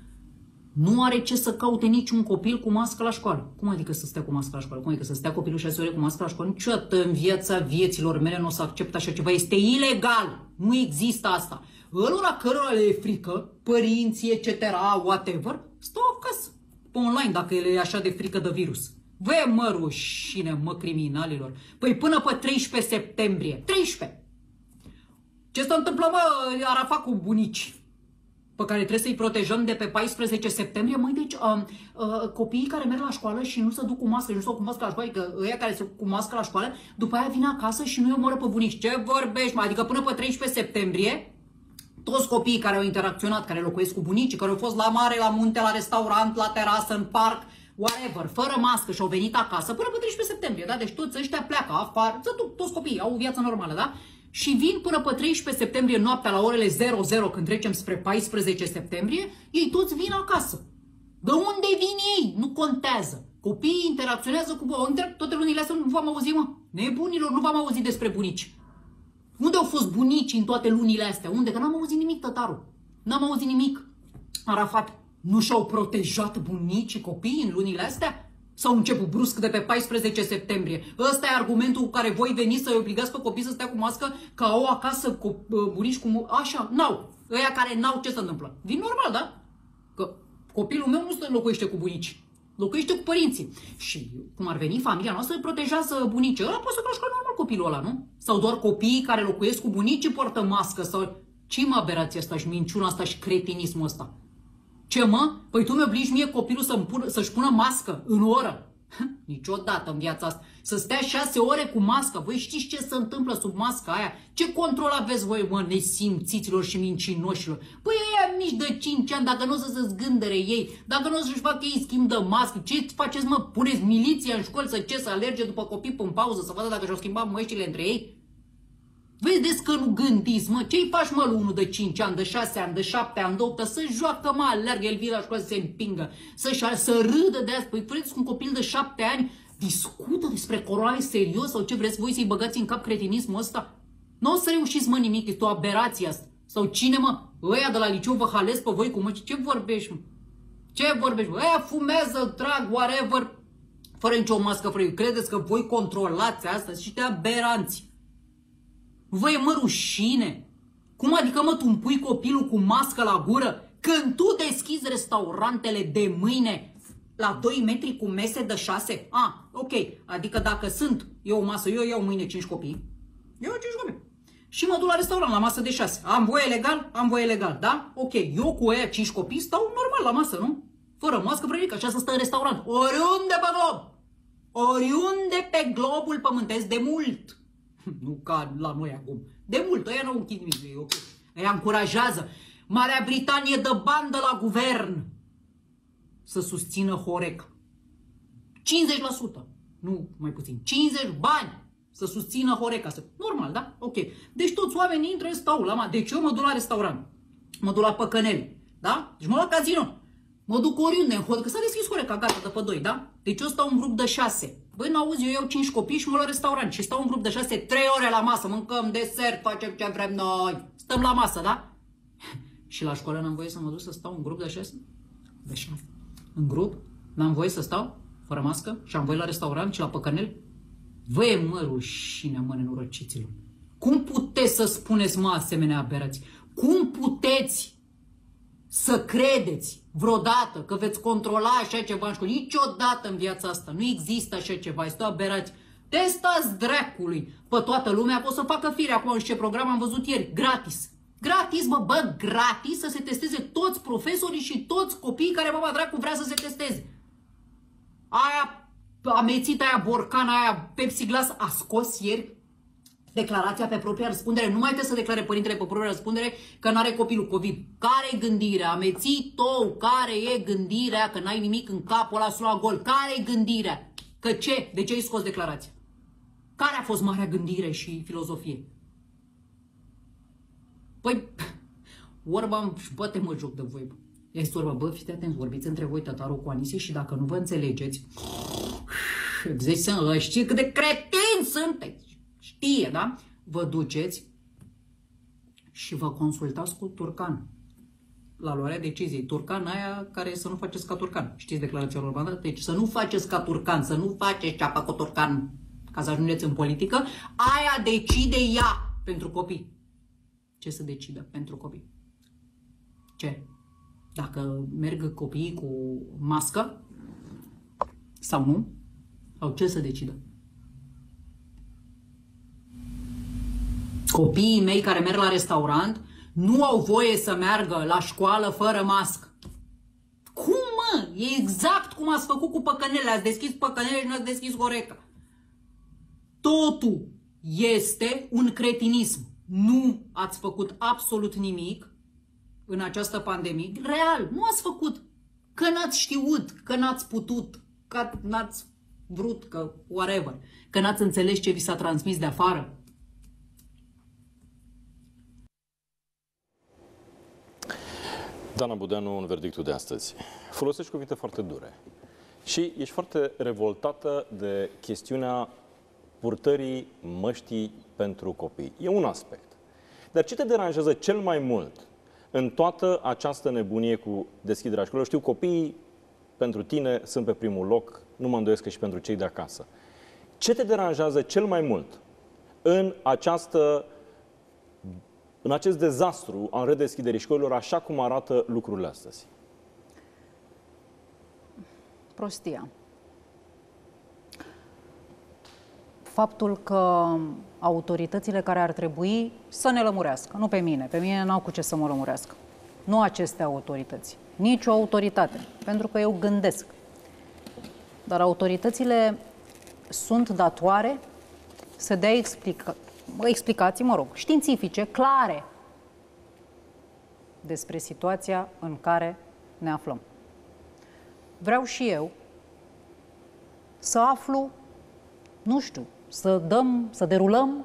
Nu are ce să caute niciun copil cu mască la școală. Cum adică să stea cu mască la școală? Cum adică să stea copilul șase ore cu mască la școală? Niciodată în viața vieților mele nu o să accept așa ceva. Este ilegal. Nu există asta. Ălora cărora le e frică, părinții, et cetera, whatever, stau acasă, pe online, dacă le e așa de frică de virus. Vă, mă, rușine, mă, criminalilor. Păi până pe treisprezece septembrie, treisprezece, Ce se întâmplă, mă, Arafat, cu bunici? Pe care trebuie să-i protejăm de pe paisprezece septembrie, măi, deci uh, uh, copiii care merg la școală și nu se duc cu mască, și nu se duc cu mască la școală, că ăia care se duc cu mască la școală, după aia vin acasă și nu-i omoră pe bunici. Ce vorbești, mă? Adică până pe treisprezece septembrie, toți copiii care au interacționat, care locuiesc cu bunicii, care au fost la mare, la munte, la restaurant, la terasă, în parc, whatever, fără mască și au venit acasă, până pe treisprezece septembrie, da? Deci toți ăștia pleacă afară, să duc, toți copiii au o viață normală, da? Și vin până pe treisprezece septembrie noaptea la orele zero zero, când trecem spre paisprezece septembrie, ei toți vin acasă. De unde vin ei? Nu contează. Copiii interacționează cu voi. Toate lunile astea nu v-am auzit, mă? Nebunilor, nu v-am auzit despre bunici. Unde au fost bunici în toate lunile astea? Unde? Că n-am auzit nimic, tătarul. N-am auzit nimic. Arafat, nu și-au protejat bunicii copiii în lunile astea? Sau început brusc de pe paisprezece septembrie? Ăsta e argumentul cu care voi veniți să-i obligați pe copii să stea cu mască, că au acasă cu bunici cu... Așa, n-au. Ăia care n-au, ce se întâmplă? Vin normal, da? Că copilul meu nu se locuiește cu bunici. Locuiește cu părinții. Și cum ar veni, familia noastră protejează bunicii. Ăla poate să crească normal copilul ăla, nu? Sau doar copiii care locuiesc cu bunicii poartă mască? Sau ce mă aberație asta și minciuna asta și cretinismul ăsta? Ce, mă? Păi tu mi-obligi mie copilul să-și pună, să pună mască în oră? Niciodată în viața asta. Să stea șase ore cu mască. Voi știți ce se întâmplă sub masca aia? Ce control aveți voi, mă, nesimțiților și mincinoșilor? Păi ăia mici de cinci ani, dacă nu o să se zgândere ei, dacă nu o să-și facă ei schimb de mască, ce faceți, mă? Puneți miliția în școli să ce, să alerge după copii în pauză, să vadă dacă și-au schimbat măștile între ei? Vedeți că nu gândiți, mă? Ce-i faci, mă, unul de cinci ani, de șase ani, de șapte ani, de opt ani, să joacă, mă, alergă, el vine la școală să se împingă, să, să râdă de asta. Păi vreți un copil de șapte ani discută despre coroane serios sau ce vreți voi să-i băgați în cap cretinismul ăsta? Nu o să reușiți, mă, nimic, este o aberație asta. Sau cine, mă? Ăia de la liceu vă halesc pe voi cu mă? Ce vorbești, mă? Ce vorbești, mă? Ăia fumează, trag, whatever, fără nicio mască, frăi. Credeți că voi controlați asta? Și te aberanți. Vă e, mă, rușine? Cum adică, mă, tu îmi pui copilul cu mască la gură când tu deschizi restaurantele de mâine la doi metri cu mese de șase? Ah, ok. Adică dacă sunt eu o masă, eu iau mâine cinci copii. Eu cinci copii. Și mă duc la restaurant, la masă de șase. Am voie legal? Am voie legal, da? Ok. Eu cu aia cinci copii stau normal la masă, nu? Fără mască, vrei, așa să stă în restaurant. Oriunde pe glob. Oriunde pe globul pământesc, de mult. Nu ca la noi acum. De mult, ăia nu închid nimic, e ok. Ăia încurajează. Marea Britanie dă bandă la guvern să susțină Horeca. cincizeci la sută. Nu mai puțin. cincizeci bani să susțină Horeca. Normal, da? Ok. Deci toți oamenii intră, stau la masă. Deci eu mă duc la restaurant. Mă duc la păcăneli. Da? Deci mă duc la casino. Mă duc oriunde în Horeca. Că s-a deschis Horeca, gata, de pe doi, da? Deci eu stau în grup de șase. Băi, n-auzi, eu iau cinci copii și mă la restaurant și stau în grup de șase, trei ore la masă, mâncăm desert, facem ce vrem noi, stăm la masă, da? Și la școală n-am voie să mă duc să stau în grup de șase? De șase. În grup? N-am voie să stau fără mască și am voie la restaurant și la păcănel? Vă, mă, rușine, mă, nenorociților. Cum puteți să spuneți, mă, asemenea aberați? Cum puteți să credeți vreodată că veți controla așa ceva în școală? Niciodată în viața asta. Nu există așa ceva. Este o aberație. Testați dracului pe toată lumea. Pot să facă fire acum în ce program am văzut ieri. Gratis. Gratis, bă, bă, gratis să se testeze toți profesorii și toți copiii care, bă, dracu, vrea să se testeze. Aia amețită, aia borcan, aia Pepsi Glass a scos ieri declarația pe propria răspundere. Nu mai trebuie să declare părintele pe propria răspundere că n-are copilul COVID. Care-i gândirea? Amețit-o, care e gândirea? Că n-ai nimic în capul ăla, s-o lua gol. Care-i gândirea? Că ce? De ce ai scos declarația? Care a fost marea gândire și filozofie? Păi, vorba, bă, mă joc de voi, bă. Este vorba, bă, fiți atenți, vorbiți între voi, tătarul cu Anisie, și dacă nu vă înțelegeți, zici să știți cât de cretini sunteți. Știe, da? Vă duceți și vă consultați cu Turcan la luarea deciziei. Turcan aia care să nu faceți ca Turcan. Știți declarația lor? Deci să nu faceți ca Turcan, să nu faceți ceapa cu Turcan ca să ajungeți în politică. Aia decide ea pentru copii. Ce să decidă pentru copii? Ce? Dacă merg copiii cu mască sau nu? Sau ce să decidă? Copiii mei care merg la restaurant nu au voie să meargă la școală fără mască. Cum, mă? E exact cum ați făcut cu păcănele. Ați deschis păcănele și nu ați deschis horeca. Totul este un cretinism. Nu ați făcut absolut nimic în această pandemie. Real, nu ați făcut. Că n-ați știut, că n-ați putut, că n-ați vrut, că whatever. Că n-ați înțeles ce vi s-a transmis de afară. Dana Budeanu, în verdictul de astăzi. Folosești cuvinte foarte dure și ești foarte revoltată de chestiunea purtării măștii pentru copii. E un aspect. Dar ce te deranjează cel mai mult în toată această nebunie cu deschiderea școlilor? Știu, copiii pentru tine sunt pe primul loc, nu mă îndoiesc că și pentru cei de acasă. Ce te deranjează cel mai mult în această în acest dezastru al redeschiderii școlilor, așa cum arată lucrurile astăzi? Prostia. Faptul că autoritățile care ar trebui să ne lămurească, nu pe mine, pe mine n-au cu ce să mă lămurească. Nu aceste autorități, nici o autoritate, pentru că eu gândesc. Dar autoritățile sunt datoare să dea explica explicații, mă rog, științifice, clare despre situația în care ne aflăm. Vreau și eu să aflu, nu știu, să dăm, să derulăm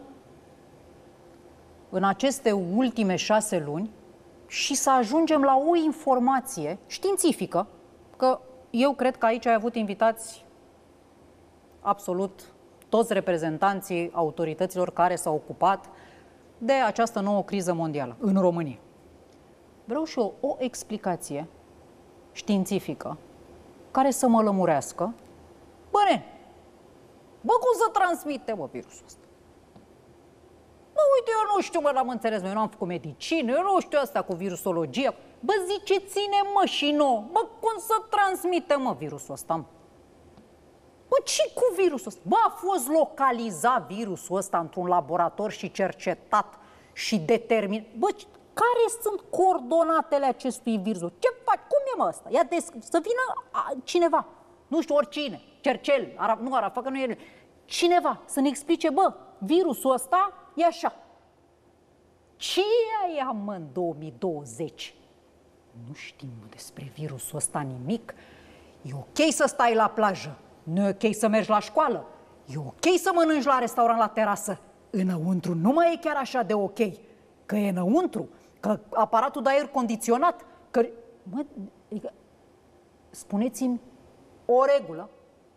în aceste ultime șase luni și să ajungem la o informație științifică, că eu cred că aici ai avut invitați absolut toți reprezentanții autorităților care s-au ocupat de această nouă criză mondială în România. Vreau și eu o explicație științifică care să mă lămurească. Bă, ne, bă, cum să transmite, bă, virusul ăsta? Bă, uite, eu nu știu, mă, l-am înțeles, eu nu am făcut medicină, eu nu știu asta cu virusologia. Bă, ziceți-ne, mă, și nouă, bă, cum să transmite, mă, virusul ăsta? Bă, ce cu virusul ăsta? Bă, a fost localizat virusul ăsta într-un laborator și cercetat și determinat. Bă, care sunt coordonatele acestui virus? Ce faci? Cum e, mă, ăsta? Ia des... Să vină a, cineva, nu știu, oricine, Cercel, Araf, nu Araf, că nu e... Cineva să ne explice, bă, virusul ăsta e așa. Ce e, mă, în două mii douăzeci? Nu știm despre virusul ăsta nimic. E ok să stai la plajă. Nu e ok să mergi la școală, e ok să mănânci la restaurant, la terasă. Înăuntru nu mai e chiar așa de ok, că e înăuntru, că aparatul de aer condiționat, că... Mă, adică, spuneți-mi o regulă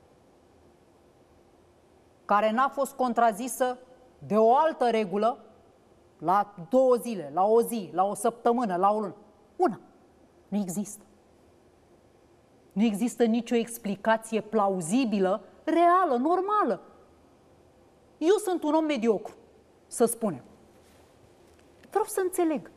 care n-a fost contrazisă de o altă regulă la două zile, la o zi, la o săptămână, la o lună. Una. Nu există. Nu există nicio explicație plauzibilă, reală, normală. Eu sunt un om mediocru, să spunem. Vreau să înțeleg.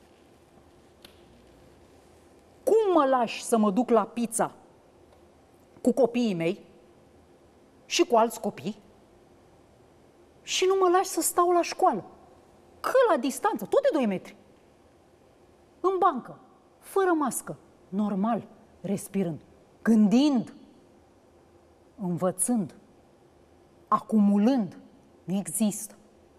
Cum mă lași să mă duc la pizza cu copiii mei și cu alți copii și nu mă lași să stau la școală? Că la distanță, tot de doi metri. În bancă, fără mască, normal, respirând. Gândind, învățând, acumulând, nu există.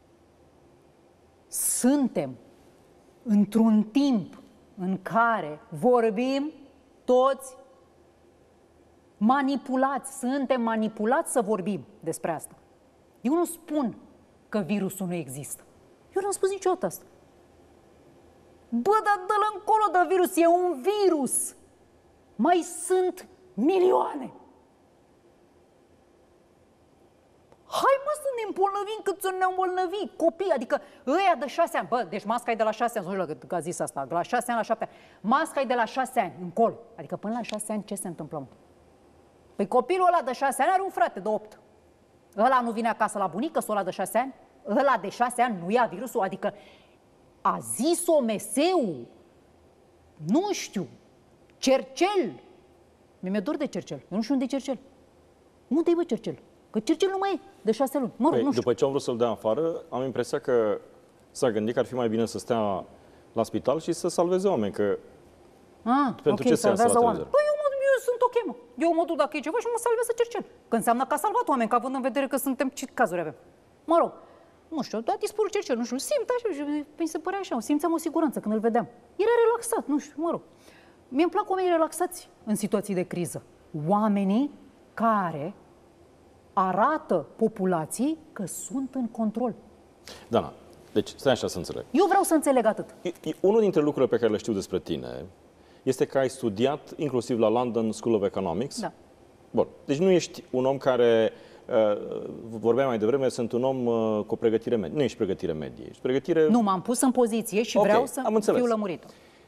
Suntem într-un timp în care vorbim toți manipulați, suntem manipulați să vorbim despre asta. Eu nu spun că virusul nu există. Eu n-am spus niciodată asta. Bă, dar dă-l încolo de virus, e un virus. Mai sunt milioane. Hai, mă, să ne îmbolnăvim cât să ne îmbolnăvi copii, adică ăia de șase ani. Bă, deci masca e de la șase ani, nu știu că a zis asta, de la șase ani la șapte ani. Masca e de la șase ani încolo. Adică până la șase ani ce se întâmplă, mă? Păi copilul ăla de șase ani are un frate de opt. Ăla nu vine acasă la bunică, sau ăla de șase ani? Ăla de șase ani nu ia virusul, adică a zis-o meseu, nu știu, Cercel. Mi-e dor de Cercel. Eu nu știu unde e Cercel. Unde-i, bă, Cercel? Că Cercel nu mai e de șase luni. Mă rog, păi, nu știu. După ce am vrut să-l dea afară, am impresia că S-a gândit că ar fi mai bine să stea la spital și să salveze oameni, că Ah, pentru ok, ce se iasă la salvează oameni. televizor? Păi eu, mă, eu sunt ok, mă. Eu mă duc dacă e ceva și mă salvează Cercel. Că înseamnă că a salvat oameni, că având în vedere că suntem, ce cazuri avem. Mă rog, nu știu, a dispărut Cercel, nu știu, simt așa, și mi se părea așa, simțeam o siguranță când îl vedeam. Era relaxat, nu știu, mă rog. Mie îmi plac oamenii relaxați în situații de criză. Oamenii care arată populației că sunt în control. Dana, deci stai așa să înțeleg. Eu vreau să înțeleg atât. E, e, unul dintre lucrurile pe care le știu despre tine este că ai studiat inclusiv la London School of Economics. Da. Bun. Deci nu ești un om care, uh, vorbeam mai devreme, sunt un om uh, cu o pregătire medie. Nu ești pregătire medie, ești pregătire... Nu, m-am pus în poziție și Ok, vreau să am înțeles. fiu lămurită.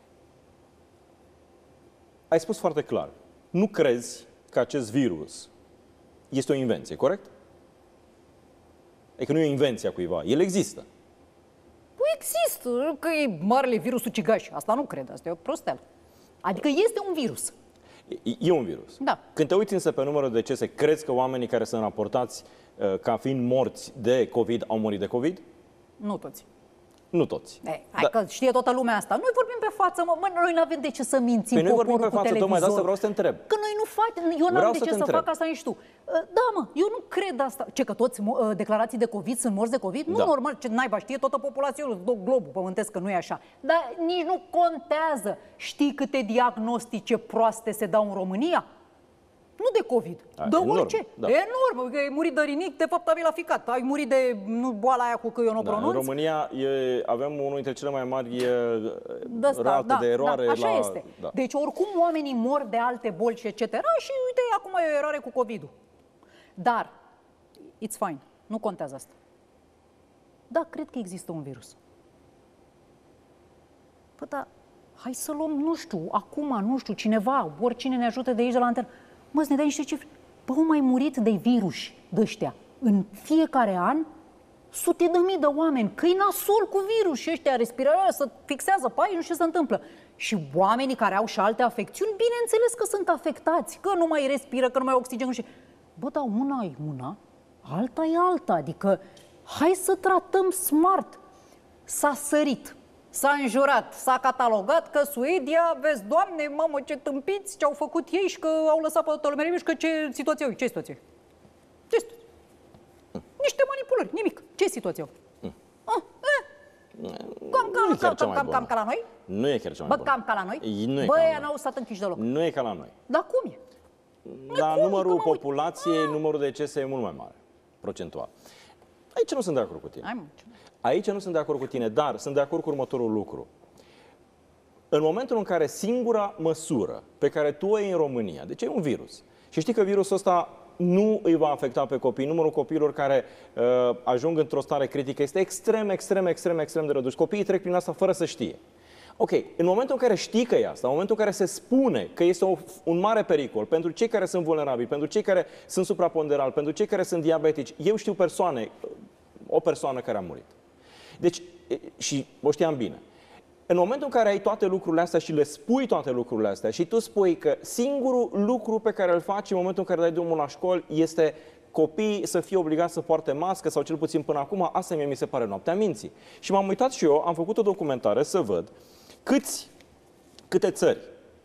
Ai spus foarte clar. Nu crezi că acest virus este o invenție, corect? Adică nu e o invenție a cuiva. El există. Păi există, că e marele virus ucigaș. Asta nu cred, asta e o prosteală. Adică este un virus. E, e un virus. Da. Când te uiți însă pe numărul de decese, crezi că oamenii care sunt raportați uh, ca fiind morți de COVID au murit de COVID? Nu toți. Nu toți. E, hai Da. că știe toată lumea asta. Noi vorbim pe față, mă, mă noi nu avem de ce să mințim Păi noi poporul vorbim pe cu față, tocmai de asta televizor. vreau să te întreb. Că noi nu facem, eu Vreau n-am de să ce te să întreb. fac asta, nici tu. Da, mă, eu nu cred asta. Ce, că toți uh, declarații de COVID sunt morți de COVID? Nu, Da. normal, ce naiba, știe toată populația, tot globul pământesc că nu e așa. Dar nici nu contează. Știi câte diagnostice proaste se dau în România? Nu de COVID, A, de enorm, orice. da. Enorm, că ai murit de rinic, de fapt ai la ficat. Ai murit de nu, boala aia cu că eu nu o Da, pronunț. în România e, avem unul dintre cele mai mari e, De asta, rate da, de eroare. da, așa la, este. Da. Deci oricum oamenii mor de alte boli și et cetera. Și uite, acum e o eroare cu COVID-ul. Dar, it's fine, nu contează asta. Da, cred că există un virus. Păi da, hai să luăm, nu știu, acum, nu știu, cineva, oricine ne ajută de aici de la antrenă. Mă, să ne dai niște cifre. Bă, au mai murit de virus de ăștia. În fiecare an, sute de mii de oameni, că e nasol cu virus și ăștia respirarea să fixează pe aici, nu știu ce se întâmplă. Și oamenii care au și alte afecțiuni, bineînțeles că sunt afectați, că nu mai respiră, că nu mai au oxigen. Și... Bă, dar una e una, alta e alta. Adică, hai să tratăm smart. S-a sărit, s-a înjurat, s-a catalogat că Suedia, vezi, Doamne, mamă, ce tâmpiți, ce au făcut ei și că au lăsat pe toată lumea și că ce situație au ei. Ce situație? Ce situație? Niște manipulări, nimic. Ce situație au? Ah, eh. Cam, Nu e cam, chiar cam, cea cam, mai cam, bună. cam ca la noi? Nu e chiar cea mai Bă, bună. cam ca la noi? Nu e Bă, ca la ăia noi. n-au stat închiși deloc. Nu e ca la noi. Dar cum e? Dar cum? numărul Că mă uit. populației, numărul de decese e mult mai mare, procentual. Aici nu sunt de acord cu tine. Hai, mă, ce- Aici nu sunt de acord cu tine, dar sunt de acord cu următorul lucru. În momentul în care singura măsură pe care tu o iei în România, deci e un virus, și știi că virusul ăsta nu îi va afecta pe copii, numărul copiilor care uh, ajung într-o stare critică este extrem, extrem, extrem, extrem de redus. Copiii trec prin asta fără să știe. Ok, în momentul în care știi că e asta, în momentul în care se spune că este o, un mare pericol pentru cei care sunt vulnerabili, pentru cei care sunt supraponderali, pentru cei care sunt diabetici, eu știu persoane, o persoană care a murit. Deci, e, și o știam bine. În momentul în care ai toate lucrurile astea și le spui toate lucrurile astea și tu spui că singurul lucru pe care îl faci în momentul în care dai drumul la școli este copiii să fie obligați să poarte mască sau cel puțin până acum, asta mie mi se pare noaptea minții. Și m-am uitat și eu, am făcut o documentare să văd câți, câte țări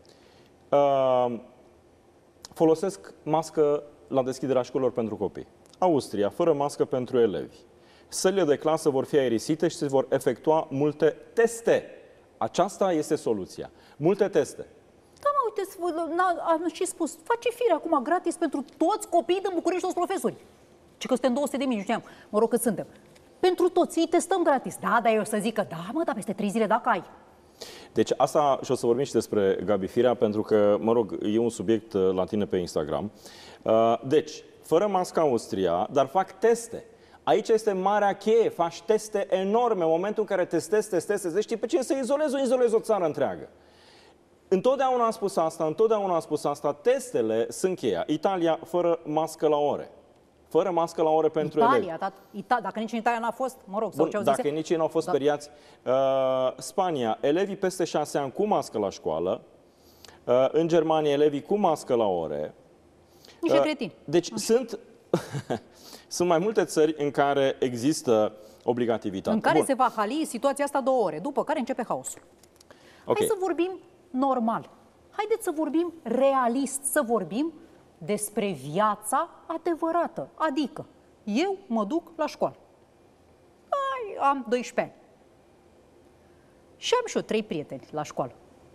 uh, folosesc mască la deschiderea școlilor pentru copii. Austria, fără mască pentru elevi. Sălile de clasă vor fi aerisite și se vor efectua multe teste. Aceasta este soluția. Multe teste. Da, mă, uite, am și spus, face fire acum gratis pentru toți copiii din București, toți profesori. Ce că suntem două sute de mii, nu știam, mă rog cât suntem. Pentru toți, îi testăm gratis. Da, dar eu să zic că da, mă, dar peste trei zile dacă ai. Deci asta, și o să vorbim și despre Gabi Firea, pentru că, mă rog, e un subiect la tine pe Instagram. Deci, fără mască Austria, dar fac teste. Aici este marea cheie, faci teste enorme. În momentul în care testezi, testezi, testezi, știi pe cine să izolezi, o izolezi o țară întreagă. Întotdeauna am spus asta, întotdeauna am spus asta, testele sunt cheia. Italia fără mască la ore. Fără mască la ore pentru Italia, elevi. dat, Ita- dacă nici în Italia n-a fost, mă rog, sau Bun, ce au dacă zis. nici ei n-au fost Da. speriați. Uh, Spania, elevii peste șase ani cu mască la școală. Uh, în Germania, elevii cu mască la ore. Niște Uh, cretini. Deci sunt, sunt mai multe țări în care există obligativitate. În care Bun. se va hali situația asta două ore, după care începe haosul. Okay. Hai să vorbim normal. Haideți să vorbim realist, să vorbim despre viața adevărată. Adică, eu mă duc la școală. Ai, am doisprezece ani. Și am și eu trei prieteni la școală.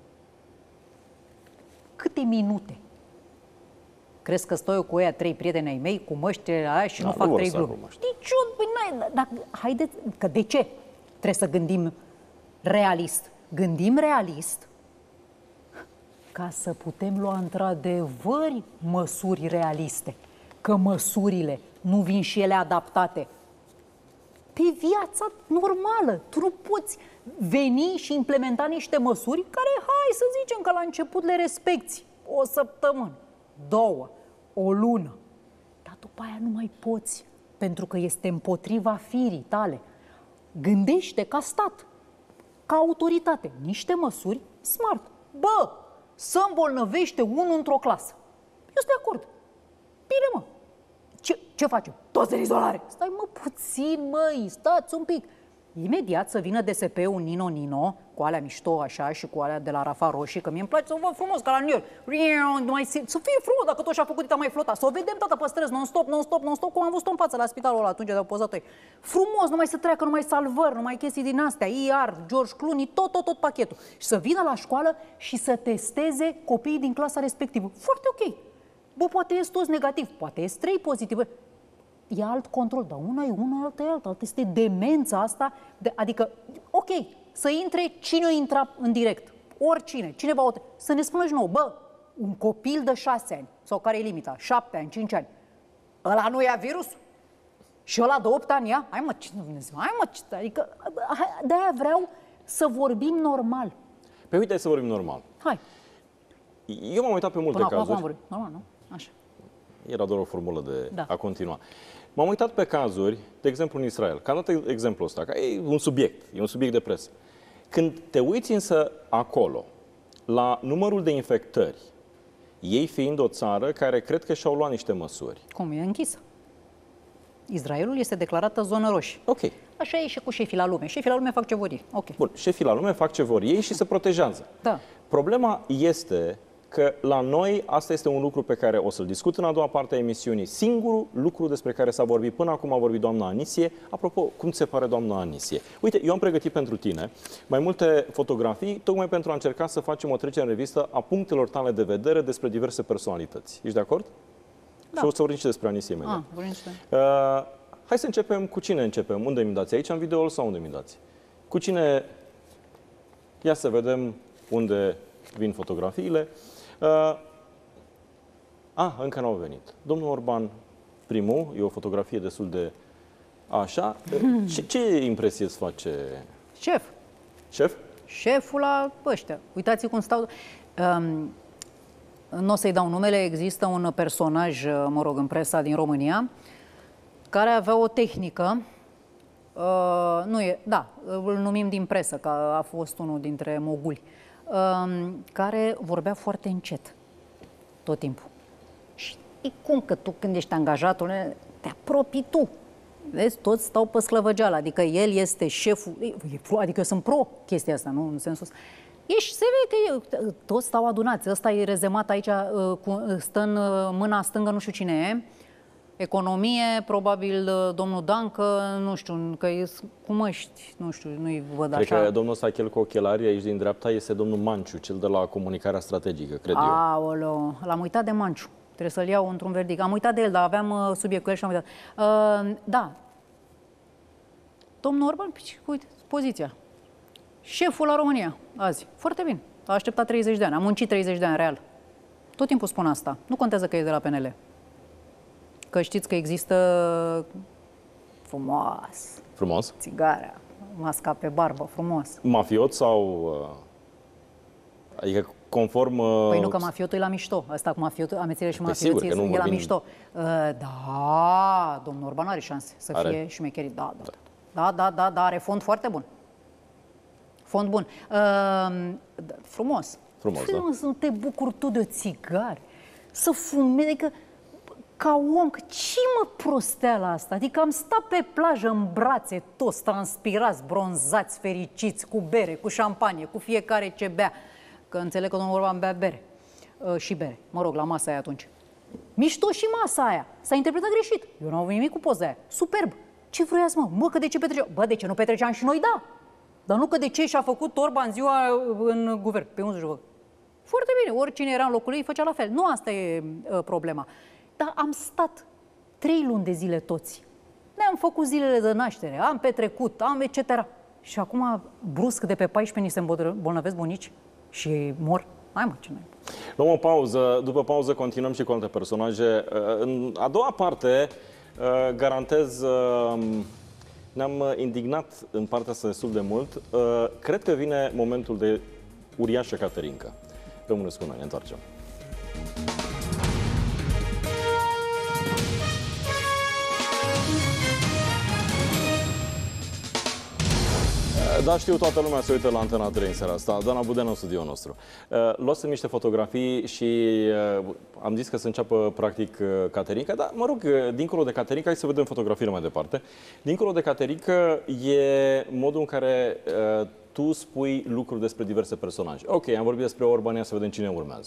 Câte minute? Crezi că stau eu cu ăia trei prieteni ai mei, cu măștile aia și Da, nu fac nu trei vor să glume? facă Niciun, dar haideți, că de ce? Trebuie să gândim realist. Gândim realist ca să putem lua într-adevăr măsuri realiste. Că măsurile nu vin și ele adaptate pe viața normală. Tu nu poți veni și implementa niște măsuri care, hai să zicem că la început le respecti o săptămână, două, o lună, dar după aia nu mai poți, pentru că este împotriva firii tale. Gândește ca stat, ca autoritate, niște măsuri smart. Bă, să îmbolnăvește unul într-o clasă. Eu sunt de acord. Bine, mă. Ce, ce facem? Toți în izolare. Stai, mă, puțin, măi, stați un pic. Imediat să vină D S P-ul Nino Nino, cu alea mișto așa și cu alea de la Rafa Roșii, că mie îmi place să o văd frumos, ca la New York. Să fie frumos, dacă tot și-a făcut ita mai flota. Să o vedem toată pe străzi, non-stop, non-stop, non-stop, cum am văzut-o în față la spitalul ăla atunci de au pozat-o. Frumos, nu mai să treacă, numai salvări, numai chestii din astea, I R, George Clooney, tot, tot, tot pachetul. Și să vină la școală și să testeze copiii din clasa respectivă. Foarte ok. Bă, poate ies toți negativ, poate ies trei pozitive. E alt control, dar una e una, alta e alta, alta este demența asta, de, adică, ok, să intre cine o intra în direct, oricine, cine va să ne spună și nouă, bă, un copil de șase ani, sau care e limita, șapte ani, cinci ani, ăla nu ia virusul? Și ăla de opt ani ia? Hai mă, ce Dumnezeu, hai mă, ce, adică, de-aia vreau să vorbim normal. Pe uite, să vorbim normal. Hai. Eu m-am uitat pe multe Până cazuri. acum am vorbit, normal, nu? Așa. Era doar o formulă de Da. a continua. M-am uitat pe cazuri, de exemplu în Israel, că am dat exemplul ăsta, că e un subiect, e un subiect de presă. Când te uiți însă acolo, la numărul de infectări, ei fiind o țară care cred că și-au luat niște măsuri. Cum e închisă? Israelul este declarată zonă roșie. Ok. Așa e și cu șefii la lume. Șefii la lume fac ce vor ei. Ok. Bun, șefii la lume fac ce vor ei și se protejează. Da. Problema este că la noi asta este un lucru pe care o să-l discut în a doua parte a emisiunii. Singurul lucru despre care s-a vorbit până acum a vorbit doamna Anisie. Apropo, cum ți se pare doamna Anisie? Uite, eu am pregătit pentru tine mai multe fotografii, tocmai pentru a încerca să facem o trecere în revistă a punctelor tale de vedere despre diverse personalități. Ești de acord? Da. Și o să vorbim și despre Anisie imediat. Ah, vorbim și de... Uh, hai să începem. Cu cine începem? Unde mi dați? Aici în videoul sau unde mi dați? Cu cine? Ia să vedem unde vin fotografiile. Uh, a, încă n-au venit. Domnul Orban, primul, e o fotografie destul de așa. Ce, ce impresie îți face? Șef. Șef? Șeful la ăștia. Uitați cum stau... Um, nu o să-i dau numele, există un personaj, mă rog, în presa din România, care avea o tehnică, uh, nu e, da, îl numim din presă, că a fost unul dintre moguli, uh, care vorbea foarte încet, tot timpul. Și e cum că tu, când ești angajatul, te apropii tu. Vezi, toți stau pe sclăvăgeală, adică el este șeful, adică eu sunt pro chestia asta, nu în sensul ăsta. Ești, se vede că eu, toți stau adunați. Ăsta e rezemat aici, stă în mâna stângă, nu știu cine e. Economie, probabil domnul Dancă, nu știu, că e cu măști, nu știu, nu-i văd cred așa. Cred că domnul ăsta, chel cu ochelari, aici din dreapta, este domnul Manciu, cel de la comunicarea strategică, cred eu. Aoleo, l-am uitat de Manciu. Trebuie să-l iau într-un verdict. Am uitat de el, dar aveam subiect cu el și am uitat. Uh, da. Domnul Orban, uite, poziția. Șeful la România, azi. Foarte bine. A așteptat treizeci de ani. Am muncit treizeci de ani, real. Tot timpul spun asta. Nu contează că e de la P N L. Că știți că există frumos. Frumos? Țigarea, masca pe barbă, frumos. Mafiot sau... Adică conform... Păi nu, că mafiotul e la mișto. Asta cu mafiotul, amețire și mafioții, e la mișto. Uh, da, domnul Orban are șanse să are. fie șmecherit. Da, da, da, da, da, da, are fond foarte bun. Fond bun. Uh, frumos. Frumos, frumos, da? Să nu te bucuri tu de o țigară, să fumezi, adică ca om, că ce mă prosteala asta? Adică am stat pe plajă în brațe, toți transpirați, bronzați, fericiți, cu bere, cu șampanie, cu fiecare ce bea. Că înțeleg că domnul Orban bea bere. Uh, și bere. Mă rog, la masa aia atunci. Mișto și masa aia. S-a interpretat greșit. Eu nu am avut nimic cu poza aia. Superb. Ce vroiați, mă? Mă, că de ce petreceam? Bă, de ce nu petreceam și noi? Da. Dar nu că de ce și-a făcut Orban ziua în guvern. Pe unde să Foarte bine. Oricine era în locul lui făcea la fel. Nu asta e uh, problema. Dar am stat trei luni de zile toți. Ne-am făcut zilele de naștere, am petrecut, am et cetera. Și acum, brusc, de pe paisprezece ni se îmbolnăvesc bunici și mor. Hai mă, ce mai. Luăm o pauză, după pauză continuăm și cu alte personaje. În a doua parte, garantez, ne-am indignat în partea asta destul de mult. Cred că vine momentul de uriașă Caterinca. Rămâneți cu noi, ne întoarcem. Da, știu, toată lumea se uită la Antena trei în seara asta. Dana Budeanu în studioul nostru. Uh, luasem niște fotografii și uh, am zis că să înceapă, practic, uh, Caterinca. Dar, mă rog, uh, dincolo de Caterinca, hai să vedem fotografiile mai departe. Dincolo de Caterinca e modul în care uh, tu spui lucruri despre diverse personaje. Ok, am vorbit despre Orban, ia să vedem cine urmează.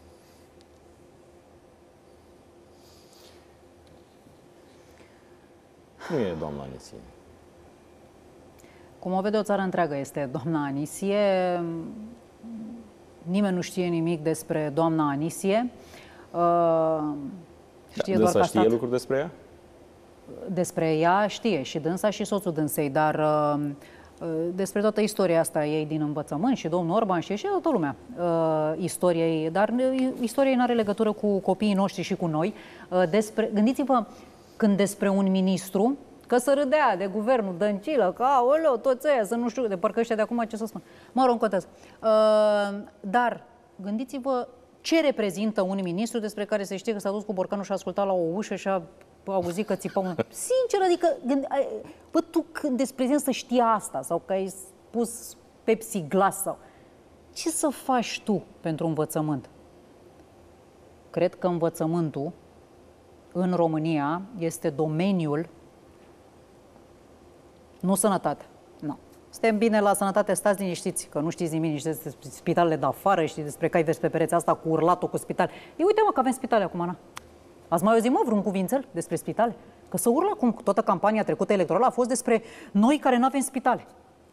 Nu e doamna Anisie. Cum o vede o țară întreagă este doamna Anisie. Nimeni nu știe nimic despre doamna Anisie. Știe da, doar că știe lucruri despre ea? Despre ea știe și dânsa și soțul dânsei, dar despre toată istoria asta ei din învățământ și domnul Orban și și toată lumea istoria ei, dar istoria ei nu are legătură cu copiii noștri și cu noi. Despre, gândiți-vă când despre un ministru că să râdea de guvernul Dăncilă, că aoleu, toți ăia, să nu știu, de parcă ăștia de acum ce să spun. Mă rog, contează. Uh, dar gândiți-vă ce reprezintă un ministru despre care se știe că s-a dus cu borcanul și a ascultat la o ușă și a auzit că țipa un... Sincer, adică, gând... bă, tu când despre tine să știi asta sau că ai spus Pepsi Glas sau... Ce să faci tu pentru învățământ? Cred că învățământul în România este domeniul nu sănătate. Nu. Suntem bine la sănătate, stați liniștiți, că nu știți nimic nici despre spitalele de afară, știi despre cai verzi pe pereți, asta cu urlatul cu spital. Ei, uite mă că avem spitale acum, Ana. Ați mai auzit, mă, vreun cuvințel despre spitale? Că să urla cum toată campania trecută electorală a fost despre noi care nu avem spitale.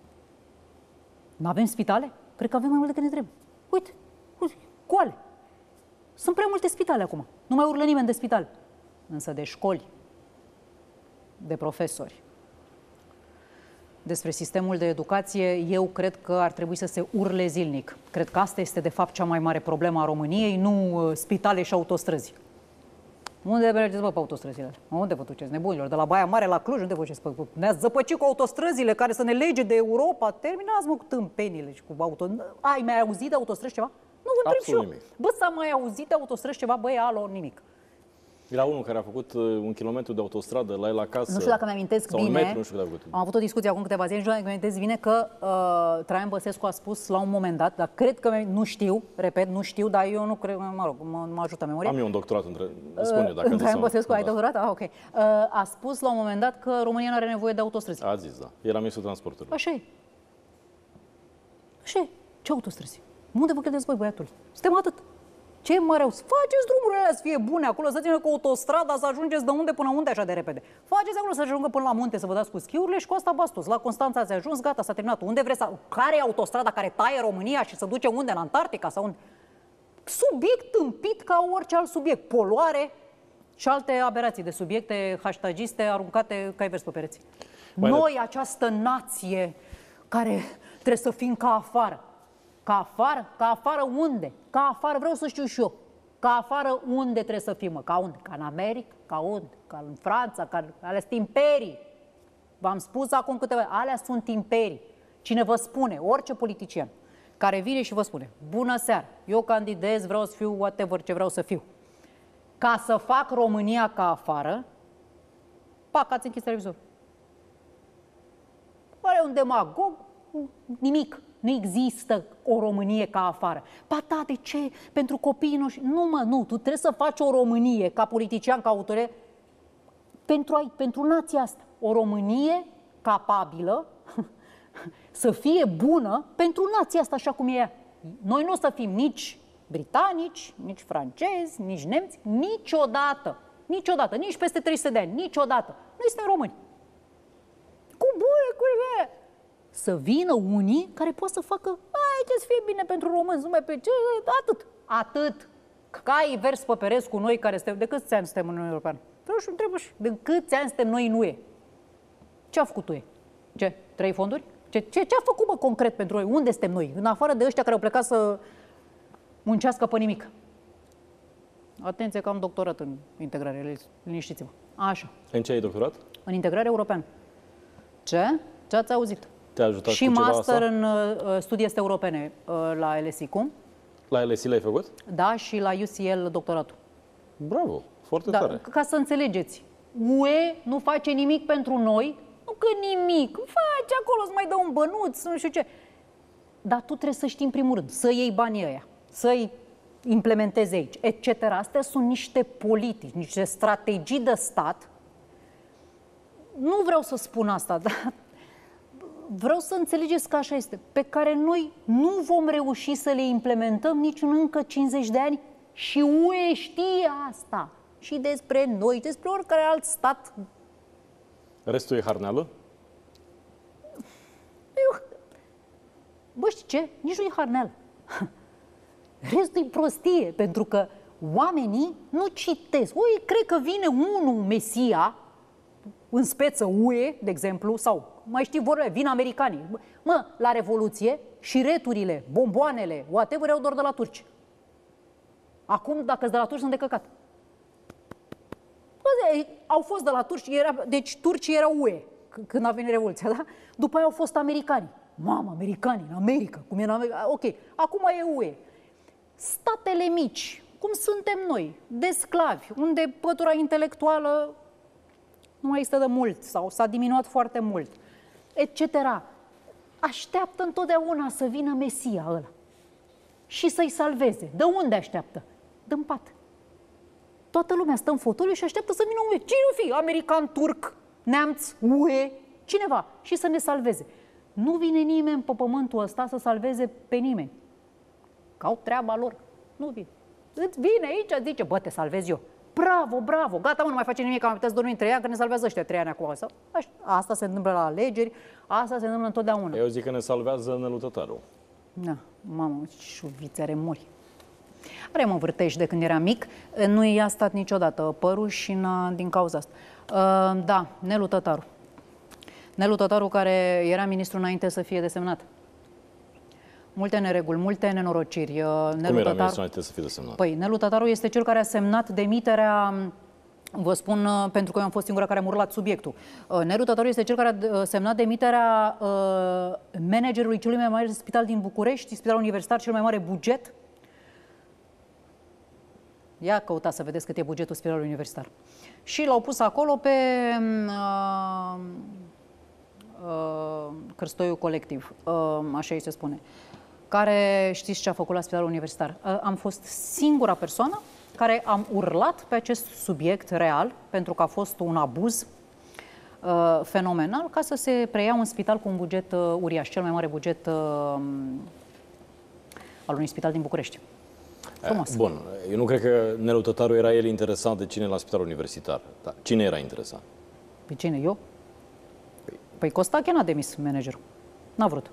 Nu avem spitale? Cred că avem mai mult decât ne trebuie. Uite, uite, goale. Sunt prea multe spitale acum. Nu mai urlă nimeni de spitale. Însă de școli, de profesori, despre sistemul de educație, eu cred că ar trebui să se urle zilnic. Cred că asta este, de fapt, cea mai mare problemă a României, nu spitale și autostrăzi. Unde mergeți, bă, pe autostrăzile? Unde vă duceți, nebunilor? De la Baia Mare la Cluj, unde vă duceți? Ne-ați zăpăcit cu autostrăzile care să ne lege de Europa. Terminați, mă, cu tâmpenile și cu auto... Ai mai auzit de autostrăzi ceva? Nu vă întreb și eu. Nimic. Bă, s-a mai auzit de autostrăzi ceva? Băi, alo, nimic. Era unul care a făcut un kilometru de autostradă la el acasă. Nu știu dacă mi-amintesc bine. Metru, nu știu dacă a am avut o discuție acum câteva zile, nu știu dacă mi-amintesc bine că uh, Traian Băsescu a spus la un moment dat, dar cred că nu știu, repet, nu știu, dar eu nu cred, mă rog, mă, mă ajută memoria. Am eu un doctorat între, spun eu, dacă uh, Traian Băsescu, da. ai doctorat? Ah, ok. Uh, a spus la un moment dat că România nu are nevoie de autostrăzi. A zis, da. Era ministrul transportului. Așa e. Așa e. Ce autostrăzi? Unde vă credeți voi, băiatul? Suntem atât. Ce mă rău? Faceți drumurile alea să fie bune acolo, să țineți cu autostrada, să ajungeți de unde până unde așa de repede. Faceți acolo să ajungă până la munte, să vă dați cu schiurile și cu asta bastos. La Constanța ați ajuns, gata, s-a terminat. Unde vreți să... Care e autostrada care taie România și se duce unde? În Antarctica sau unde? Subiect tâmpit ca orice alt subiect. Poluare și alte aberații de subiecte hashtagiste aruncate ca vers pe pereți. Noi, această nație care trebuie să fim ca afară. Ca afară? Ca afară unde? Ca afară, vreau să știu și eu. Ca afară unde trebuie să fim? Mă? Ca unde? Ca în America? Ca unde? Ca în Franța? Ca... Alea sunt imperii. V-am spus acum câteva... Alea sunt imperii. Cine vă spune, orice politician care vine și vă spune, bună seara, eu candidez, vreau să fiu whatever ce vreau să fiu. Ca să fac România ca afară, pac, ați închis televizorul. Are un demagog, nimic. Nu există o Românie ca afară. Ba da, de ce? Pentru copiii noștri. Nu, mă, nu. Tu trebuie să faci o Românie ca politician, ca autoritate, pentru, ai, pentru nația asta. O Românie capabilă să fie bună pentru nația asta așa cum e ea. Noi nu o să fim nici britanici, nici francezi, nici nemți, niciodată. Niciodată, nici peste trei sute de ani, niciodată. Noi suntem români. Cu bune, cu bune. Să vină unii care pot să facă, haideți să fie bine pentru români, numai pe ce, atât. Atât. Cai vers păperesc cu noi care suntem, de câți ani suntem în Uniunea Europeană? Vreau și întrebă și, de câți ani suntem noi în U E? Ce a făcut U E? Ce? Trei fonduri? Ce, ce, ce a făcut, mă, concret pentru noi? Unde suntem noi? În afară de ăștia care au plecat să muncească pe nimic. Atenție că am doctorat în integrare, liniștiți-vă. Așa. În ce ai doctorat? În integrare europeană. Ce? Ce ați auzit? Te-a ajutat și cu ceva master asta? în uh, studii este europene uh, la L S I. Cum? La L S I l-ai făcut? Da, și la U C L doctoratul. Bravo, foarte Da, tare. ca să înțelegeți, U E nu face nimic pentru noi, nu că nimic, face acolo, îți mai dă un bănuț, nu știu ce. Dar tu trebuie să știi în primul rând, să iei banii ăia, să-i implementezi aici, et cetera. Astea sunt niște politici, niște strategii de stat. Nu vreau să spun asta, dar vreau să înțelegeți că așa este, pe care noi nu vom reuși să le implementăm nici în încă cincizeci de ani și U E știe asta. Și despre noi, despre oricare alt stat. Restul e harneală? Eu... Bă, știi ce? Nici nu e harneală. Restul e prostie, pentru că oamenii nu citesc. Ui, cred că vine unul Mesia, în speță U E, de exemplu, sau, mai știi, vorbe, vin americanii. Mă, la Revoluție, șireturile, bomboanele, whatever, erau doar de la turci. Acum, dacă sunt de la turci, sunt de căcat. Bă, au fost de la turci, era, deci turcii erau U E când a venit Revoluția, da? După aia au fost americani. Mamă, americani, în America, cum e în America. Ok, acum e U E. Statele mici, cum suntem noi, de sclavi, unde pătura intelectuală nu mai este de mult sau s-a diminuat foarte mult, et cetera. Așteaptă întotdeauna să vină Mesia ăla și să-i salveze. De unde așteaptă? Din pat. Toată lumea stă în fotoliu și așteaptă să vină U E. Cine o fi? American, turc, neamț, U E, cineva. Și să ne salveze. Nu vine nimeni pe pământul ăsta să salveze pe nimeni. Că au treaba lor. Nu vine. Îți vine aici, zice, bă, te salvez eu. Bravo, bravo, gata, mă, nu mai face nimic, am putea să dormim trei ani, că ne salvează ăștia trei ani acum. Asta se întâmplă la alegeri, asta se întâmplă întotdeauna. Eu zic că ne salvează Nelu Tătaru. Da, mamă, șuvițe are muri. Are mă vârtești de când era mic, nu i-a stat niciodată părul și din cauza asta. Uh, da, Nelu Tătaru. Nelu Tătaru, care era ministru înainte să fie desemnat. Multe nereguli, multe nenorociri. Nelu Cum era Tătaru... ministru înainte să fie desemnat? Păi, Nelu Tătaru este cel care a semnat demiterea, vă spun pentru că eu am fost singura care am urlat subiectul. Nelu Tătaru este cel care a semnat demiterea uh, managerului celui mai mare spital din București, spitalul universitar, cel mai mare buget. Ia căutați să vedeți cât e bugetul spitalului universitar. Și l-au pus acolo pe uh, uh, Cârstoiul Colectiv, uh, așa îi se spune, care știți ce a făcut la spitalul universitar. Uh, am fost singura persoană care am urlat pe acest subiect real, pentru că a fost un abuz uh, fenomenal, ca să se preia un spital cu un buget uh, uriaș, cel mai mare buget uh, al unui spital din București. Frumos. Bun, eu nu cred că Nelu Tătaru era el interesat de cine la spitalul universitar. Da. Cine era interesat? Pe cine? Eu? Păi Costache n-a demis managerul. N-a vrut.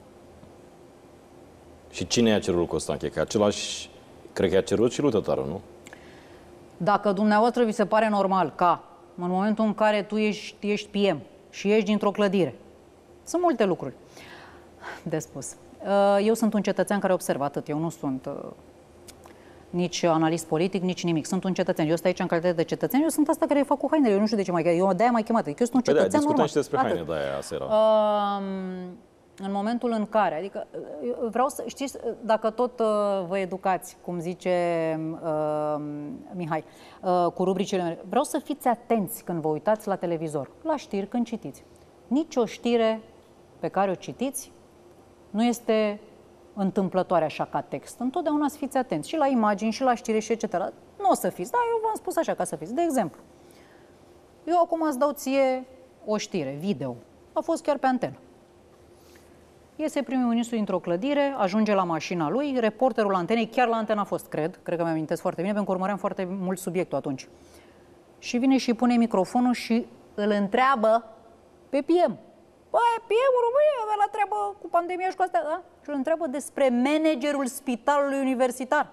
Și cine i-a cerut Costache? Că același, cred că i-a cerut și lui Tătaru, nu? Dacă dumneavoastră vi se pare normal ca în momentul în care tu ești, ești P M și ești dintr-o clădire, sunt multe lucruri de spus. Eu sunt un cetățean care observă atât. Eu nu sunt nici analist politic, nici nimic. Sunt un cetățean. Eu sunt aici în calitate de cetățean. Eu sunt asta care fac cu hainele. Eu nu știu de ce mai Eu de-aia mai chemat. Eu sunt un cetățean păi normal. Discutăm și despre haine de aia seara. Uh, în momentul în care, adică vreau să știți, dacă tot uh, vă educați, cum zice uh, Mihai, uh, cu rubricile mele, vreau să fiți atenți când vă uitați la televizor, la știri, când citiți. Nici o știre pe care o citiți nu este întâmplătoare așa ca text. Întotdeauna să fiți atenți și la imagini, și la știri, și et cetera. Nu o să fiți, dar eu v-am spus așa ca să fiți. De exemplu, eu acum îți dau ție o știre, video. A fost chiar pe antenă. Iese primul ministru dintr-o clădire, ajunge la mașina lui, reporterul antenei, chiar la antenă a fost, cred, cred că mi-am amintesc foarte bine, pentru că urmăream foarte mult subiectul atunci. Și vine și pune microfonul și îl întreabă pe P M. Băi, P M-ul României avea la treabă cu pandemia și cu astea, da? Și îl întreabă despre managerul spitalului universitar.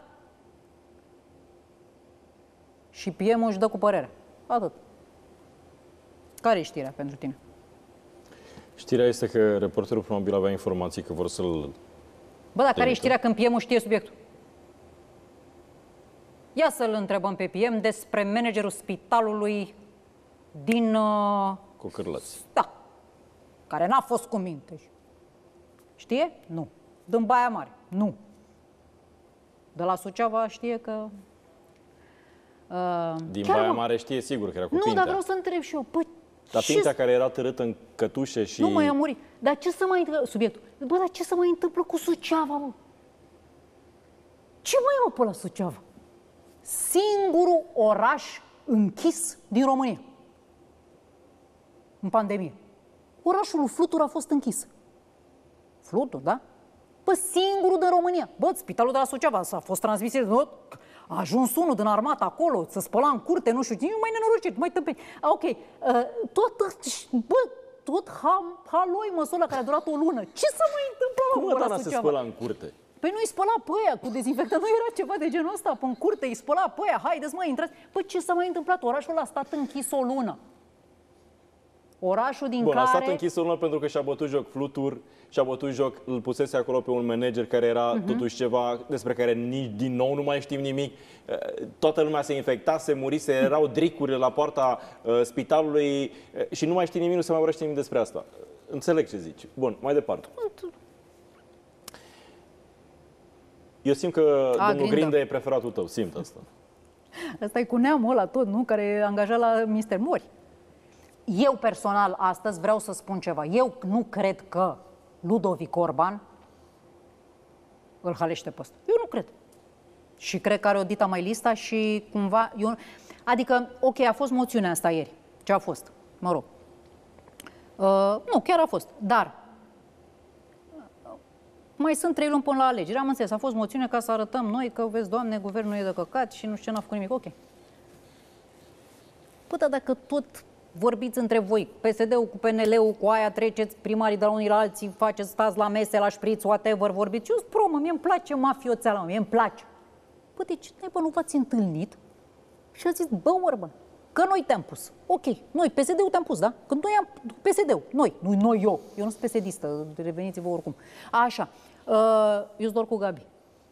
Și P M-ul își dă cu părerea. Atât. Care e știrea pentru tine? Știrea este că reporterul probabil avea informații că vor să-l... Bă, dar care e știrea când P M-ul știe subiectul? Ia să-l întrebăm pe P M despre managerul spitalului din... Uh... Cocârlăți. Da. Care n-a fost cu minte. Știe? Nu. Din Baia Mare? Nu. De la Suceava știe că... Uh, din Baia Mare știe sigur că era cu Nu, Pintea. dar vreau să întreb și eu. Păi, dar Pintea care era târâtă în cătușe și... Nu, mai a murit. Dar ce să mai întâmplă? Subiectul. Bă, dar ce să mai întâmplă cu Suceava, mă? Ce mai e, mă, pe la Suceava? Singurul oraș închis din România. În pandemie. Orașul lui Flutur a fost închis. Flutur, da? Bă, singurul din România. Bă, spitalul de la Suceava s-a fost transmis. A ajuns unul din armată acolo, să spăla în curte, nu știu, mai nenorocit, mai tâmpeni. Ok, uh, tot, bă, tot ham, haloi măsula care a durat o lună. Ce să mai întâmplă, mă, Cum Dana se spăla în curte? Păi nu îi spăla pe aia cu dezinfectant, nu era ceva de genul ăsta, pe în curte îi spăla pe aia, haideți mă, intrați. Păi ce s-a mai întâmplat? Orașul a stat închis o lună. Orașul din Bun, care... a stat închis o lună pentru că și-a bătut joc Flutur, și-a bătut joc, îl pusese acolo pe un manager care era uh-huh. totuși ceva despre care nici din nou nu mai știm nimic. Toată lumea se infectase, murise, erau dricurile la poarta uh, spitalului uh, și nu mai știi nimic, nu se mai vorbește nimic despre asta. Înțeleg ce zici. Bun, mai departe. Eu simt că A, domnul Grindă e preferatul tău, simt asta. Asta e cu neamul ăla tot, nu? Care e angajat la mister Mori. Eu personal astăzi vreau să spun ceva. Eu nu cred că Ludovic Orban îl halește pe ăsta. Eu nu cred. Și cred că are o dita mai lista și cumva... Eu... Adică, ok, a fost moțiunea asta ieri. Ce a fost? Mă rog. Uh, nu, chiar a fost. Dar mai sunt trei luni până la alegeri. Am înțeles, a fost moțiune ca să arătăm noi că, vezi, Doamne, guvernul e de căcat și nu știu ce, n-a făcut nimic. Ok. Păi, dar dacă tot vorbiți între voi, P S D-ul cu P N L-ul, cu aia treceți primarii de la unii la alții, faceți, stați la mese, la șpriț, whatever, vorbiți. Eu sunt pro, mă, mie îmi place mafioțeala, mie îmi place. Păi, deci, bă, nu v-ați întâlnit și ați zis, bă, Orban, că noi te-am pus. Ok, noi, P S D-ul te-am pus, da? Când noi am, P S D-ul, noi, nu noi, eu. Eu nu sunt P S D-istă, reveniți-vă oricum. Așa, uh, eu sunt doar cu Gabi.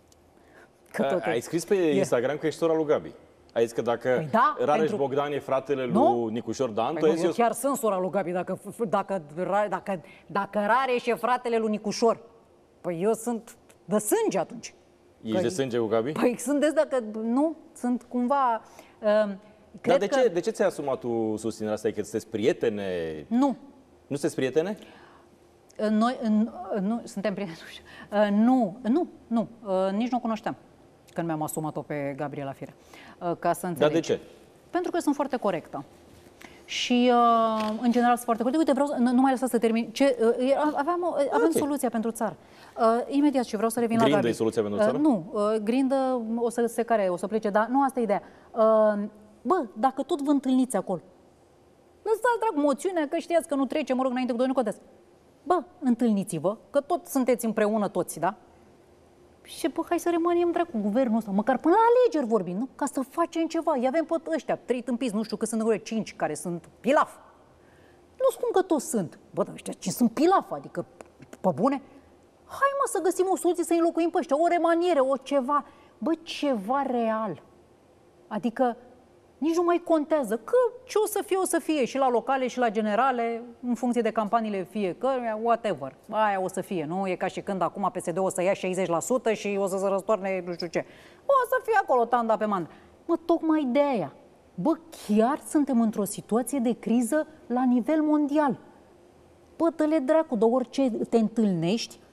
Că tot ai scris pe Instagram că ești sora lui Gabi. Ai zis că dacă păi da, Rareș pentru... Bogdan e fratele nu? lui Nicușor Dan, păi tu nu, eu eu chiar sunt sora lui Gabi, dacă, dacă, dacă, dacă Rareș e fratele lui Nicușor. Păi eu sunt de sânge atunci. Ești că, de sânge cu Gabi? Păi sunt de dacă, nu, sunt cumva... Uh, Dar de, că... ce, de ce ți-ai asumat tu susținerea asta? E că sunteți prietene? Nu. Nu sunteți prietene? Noi, nu, suntem prieteni. Uh, nu, nu, nu, uh, nici nu o cunoșteam când mi-am asumat-o pe Gabriela Firea. Uh, ca să înțelegi. Dar de ce? Pentru că sunt foarte corectă. Și, uh, în general, sunt foarte corectă. Uite, vreau să, nu, nu mai lăsa să termin. Ce, uh, aveam, uh, avem okay. soluția pentru țară. Uh, imediat și vreau să revin Grindă la Gabi. e soluția pentru țară? Uh, nu, uh, Grindă o să se care, o să plece, dar nu asta e ideea. Uh, bă, dacă tot vă întâlniți acolo, lăsați, drag, moțiunea, că știați că nu trece, mă rog, înainte cu doi, nu contează. Bă, întâlniți-vă, că tot sunteți împreună toți, da? Și bă, hai să remaniem, drag, cu guvernul ăsta, măcar până la alegeri vorbim, nu? Ca să facem ceva. I avem pe ăștia, trei tâmpiți, nu știu că sunt în cinci, care sunt pilaf. Nu spun că toți sunt. Bă, dar ăștia cinci sunt pilaf, adică, pe bune? Hai, mă, să găsim o soluție să înlocuim pe ăștia, o remaniere, o ceva. Bă, ceva real. Adică, nici nu mai contează, că ce o să fie, o să fie, și la locale, și la generale, în funcție de campaniile fiecăruia, whatever. Aia o să fie, nu? E ca și când acum P S D o să ia șaizeci la sută și o să se răstoarne nu știu ce. O să fie acolo tanda pe mandă. Mă, tocmai de aia. Bă, chiar suntem într-o situație de criză la nivel mondial. Bă, dă-le dracu, de orice te întâlnești,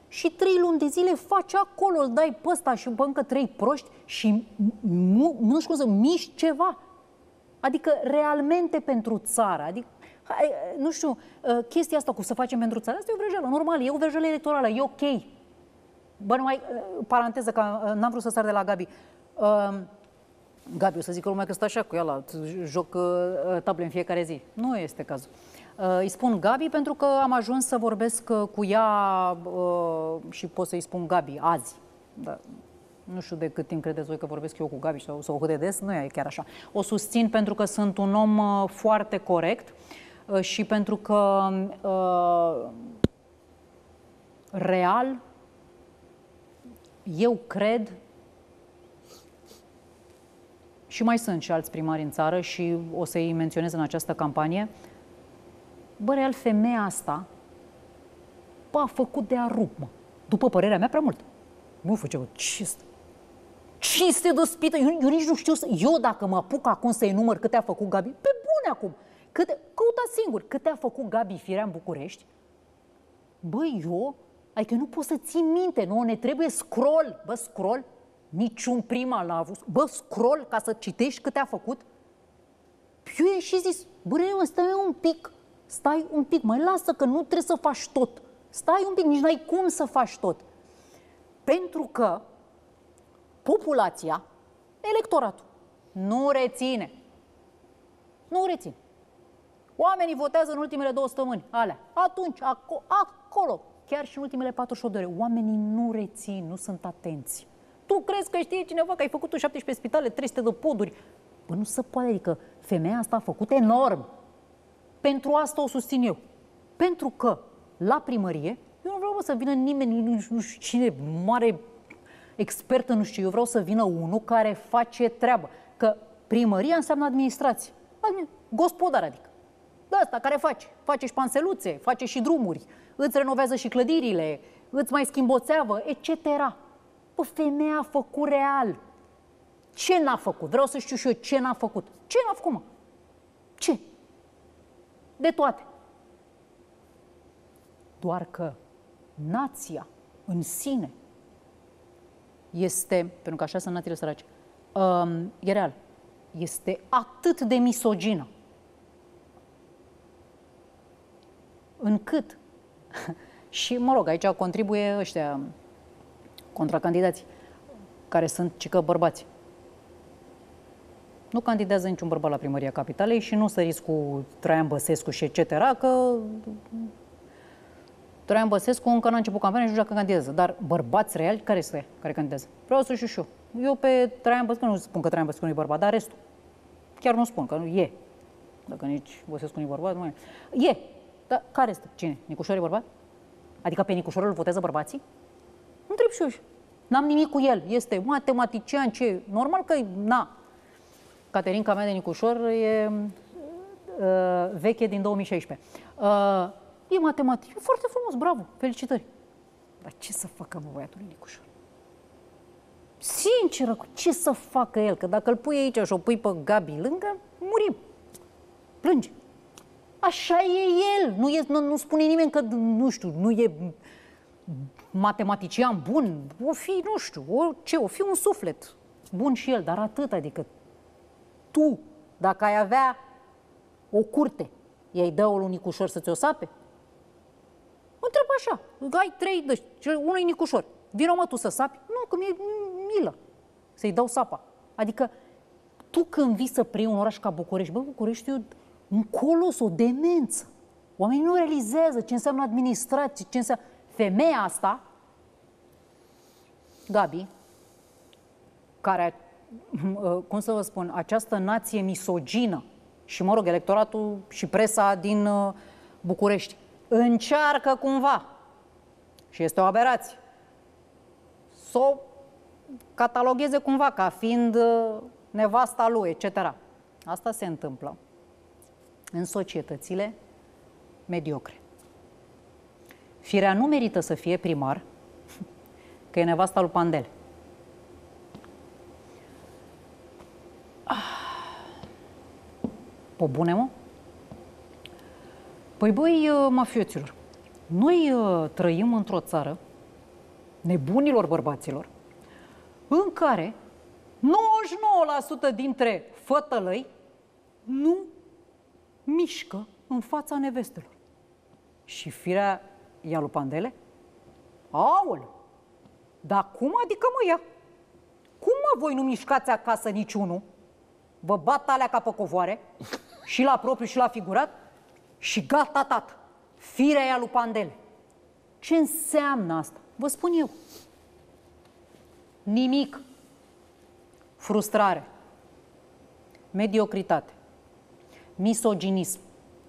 și trei luni de zile faci acolo, îl dai pe ăsta și pe încă trei proști și nu, nu știu cum să miști ceva. Adică realmente pentru țară, adică, hai, nu știu, chestia asta cu să facem pentru țară, asta e o vrăjeală, normal, e o vrăjeală electorală, e ok. Bă, numai, paranteză, că n-am vrut să sar de la Gabi. Uh, Gabi, o să zică lumea că stă așa cu ea, joc uh, table în fiecare zi. Nu este cazul. Uh, îi spun Gabi pentru că am ajuns să vorbesc cu ea uh, și pot să-i spun Gabi azi. Da. Nu știu de cât timp credeți voi că vorbesc eu cu Gabi sau, sau cât de des, nu e chiar așa. O susțin pentru că sunt un om uh, foarte corect uh, și pentru că uh, real eu cred, și mai sunt și alți primari în țară și o să-i menționez în această campanie, bă, real, femeia asta, bă, a făcut de a rup, mă. După părerea mea, prea mult. Nu făceau, ce este? Cinste de spită, eu, eu nici nu știu, să, eu dacă mă apuc acum să-i număr câte a făcut Gabi, pe bune acum, câte, căutați singur, câte a făcut Gabi Firea în București, bă, eu, adică nu pot să țin minte, nu, ne trebuie scroll, bă, scroll, niciun prima l-a avut, bă, scroll ca să citești câte a făcut. Eu i-am și zis, bă, mă, stai un pic, stai un pic, mai lasă că nu trebuie să faci tot, stai un pic, nici n-ai cum să faci tot. Pentru că populația, electoratul, nu reține. Nu reține. Oamenii votează în ultimele două săptămâni, alea. Atunci, aco acolo, chiar și în ultimele patruzeci și opt de ore, oamenii nu rețin, nu sunt atenți. Tu crezi că știe cineva că ai făcut tu șaptesprezece spitale, trei sute de poduri? Bă, nu se poate, adică femeia asta a făcut enorm. Pentru asta o susțin eu. Pentru că la primărie, eu nu vreau bă, să vină nimeni, nu, nu știu cine, mare expertă, nu știu, eu vreau să vină unul care face treabă. Că primăria înseamnă administrație. Gospodar, adică. De asta care face. Face și panseluțe, face și drumuri, îți renovează și clădirile, îți mai schimbă o țeavă, et cetera. Bă, femeia a făcut real. Ce n-a făcut? Vreau să știu și eu ce n-a făcut. Ce n-a făcut, mă? Ce? De toate. Doar că nația în sine este, pentru că așa sunt națiile sărace, um, e real, este atât de misogină încât și, mă rog, aici contribuie ăștia contracandidații, care sunt cică bărbați. Nu candidează niciun bărbat la primăria Capitalei și nu săriți cu Traian Băsescu și et cetera, că Traian Băsescu încă n-a început campania și nu știu dacă candidează. Dar bărbați reali, care sunt care candidează? Vreau să știu și eu. Eu pe Traian Băsescu nu spun că Traian Băsescu nu e bărbat, dar restul. Chiar nu spun că nu e. Dacă nici Băsescu nu e bărbat, nu e. E. Dar care este? Cine? Nicușor e bărbat? Adică pe Nicușor îl votează bărbații? Nu trebuie și eu. N-am nimic cu el. Este matematician, ce? Normal că, na. Caterinca mea de Nicușor e uh, veche din două mii șaisprezece. Uh, e matematic. E foarte frumos, bravo, felicitări. Dar ce să facă bă, băiatul Nicușor? Sinceră, ce să facă el? Că dacă îl pui aici și o pui pe Gabi lângă, murim. Plânge. Așa e el. Nu, e, nu, nu spune nimeni că, nu știu, nu e matematician bun. O fi, nu știu, o, ce, o fi un suflet bun și el, dar atât, adică tu, dacă ai avea o curte, i-ai dă-o lui Nicușor să ți-o sape? Întreb așa, ai trei dăși, unul e Nicușor, vină mă tu să sapi? Nu, că mi-e milă să-i dau sapa. Adică tu când vii să preiei un oraș ca București, bă, București e un colos, o demență. Oamenii nu realizează ce înseamnă administrație, ce înseamnă... Femeia asta, Gabi, care, cum să vă spun, această nație misogină și, mă rog, electoratul și presa din București încearcă cumva, și este o aberație, să o catalogheze cumva ca fiind nevasta lui, et cetera. Asta se întâmplă în societățile mediocre. Firea nu merită să fie primar, că e nevasta lui Pandel. Pe bune, mă? Păi, băi, mafioților, noi trăim într-o țară nebunilor bărbaților, în care nouăzeci și nouă la sută dintre fătălăi nu mișcă în fața nevestelor. Și firea ea lui Pandele? Aoleu! Dar cum adică, mă, ea? Cum, mă, voi nu mișcați acasă niciunul? Vă bat alea ca pe covoare, și la propriu și la figurat, și gata, tată, firea ea lui Pandele. Ce înseamnă asta? Vă spun eu. Nimic. Frustrare. Mediocritate. Misoginism.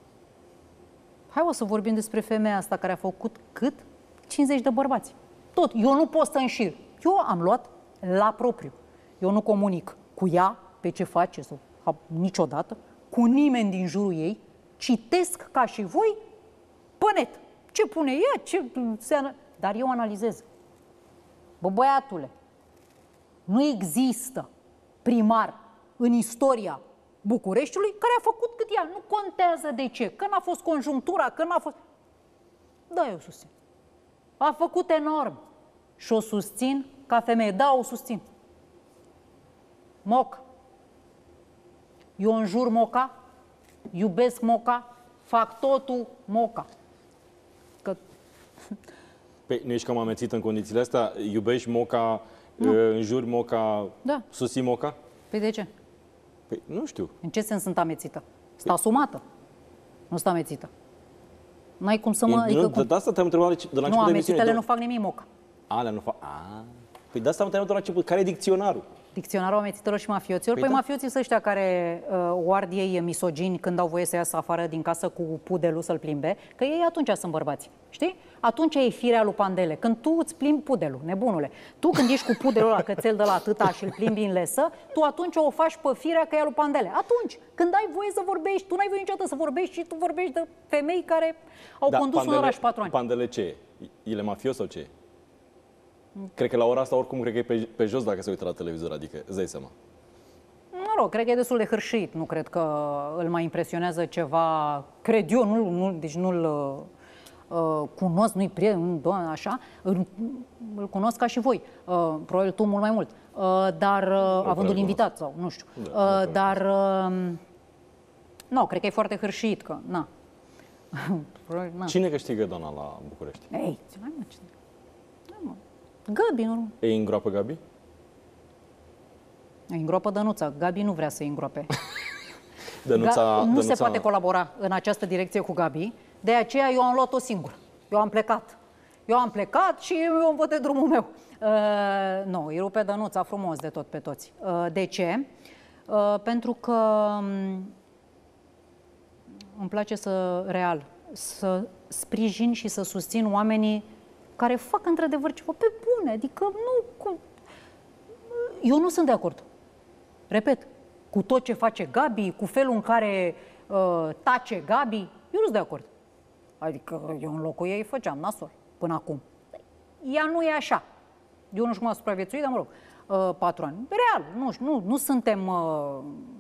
Hai, o să vorbim despre femeia asta care a făcut cât? cincizeci de bărbați. Tot. Eu nu pot să înșir. Eu am luat la propriu. Eu nu comunic cu ea pe ce face sau niciodată, cu nimeni din jurul ei. Citesc ca și voi pe net. Ce pune ea, ce se... Dar eu analizez. Bă, băiatule, nu există primar în istoria Bucureștiului care a făcut cât ea. Nu contează de ce. Că n-a fost conjunctura, că n-a fost... Da, eu susțin. A făcut enorm. Și o susțin ca femeie. Da, o susțin. Moca. Eu înjur Moca, iubesc Moca, fac totul Moca. Că... Păi, nu ești cam amețit în condițiile astea? Iubești Moca, nu. Înjuri Moca, da. Susții Moca? Păi de ce? Păi, nu știu. În ce sens sunt amețită? Sunt asumată. Nu sunt amețită. N-ai cum să mă... E, adică nu, cum... de asta te-am întrebat de la nu, început de amețitele nu fac nimic Moca. Alea nu fac... A, păi de asta am întrebat de la început. Care e dicționarul? Dicționarul amețitelor și mafioților? Păi, păi da. Mafioții sunt ăștia care uh, o ard ei misogini când au voie să iasă afară din casă cu pudelul să-l plimbe, că ei atunci sunt bărbați, știi? Atunci e firea lui Pandele. Când tu îți plimbi pudelul, nebunule. Tu când ești cu pudelul ăla cățel de la atâta și îl plimbi în lesă, tu atunci o faci pe firea că e lui Pandele. Atunci, când ai voie să vorbești, tu n-ai voie niciodată să vorbești și tu vorbești de femei care au da, condus Pandele, un oraș patru ani. Pandele ce e? El e mafios sau ce e? Cred că la ora asta oricum cred că e pe, pe jos dacă se uită la televizor, adică îți dai seama. Mă rog, cred că e destul de hârșit, nu cred că îl mai impresionează ceva, cred eu, nu, nu, deci nu-l uh, cunosc, nu-i prieten, nu, așa, îl, îl cunosc ca și voi, uh, probabil tu mult mai mult, uh, dar uh, avându-l invitat sau nu știu, da, uh, dar uh, nu, cred că e foarte hârșit, că na. na. Cine câștigă, doamna, la București? Ei, ce mai mă, cine? Gabi, nu? E îngroapă Gabi? Îi îngroapă Dănuța. Gabi nu vrea să-i îngroape. Dănuța, Ga- nu Dănuța... se poate colabora în această direcție cu Gabi, de aceea eu am luat-o singur. Eu am plecat. Eu am plecat și eu am văzut drumul meu. Uh, nu, îi rupe Dănuța frumos de tot pe toți. Uh, de ce? Uh, pentru că um, îmi place să, real, să sprijin și să susțin oamenii care fac într-adevăr ceva pe bune. Adică nu... Cum... Eu nu sunt de acord. Repet, cu tot ce face Gabi, cu felul în care uh, tace Gabi, eu nu sunt de acord. Adică eu în locul ei făceam nasol până acum. Ea nu e așa. Eu nu știu cum a supraviețuit, dar mă rog, uh, patru ani. Real, nu știu, nu, nu suntem... Uh,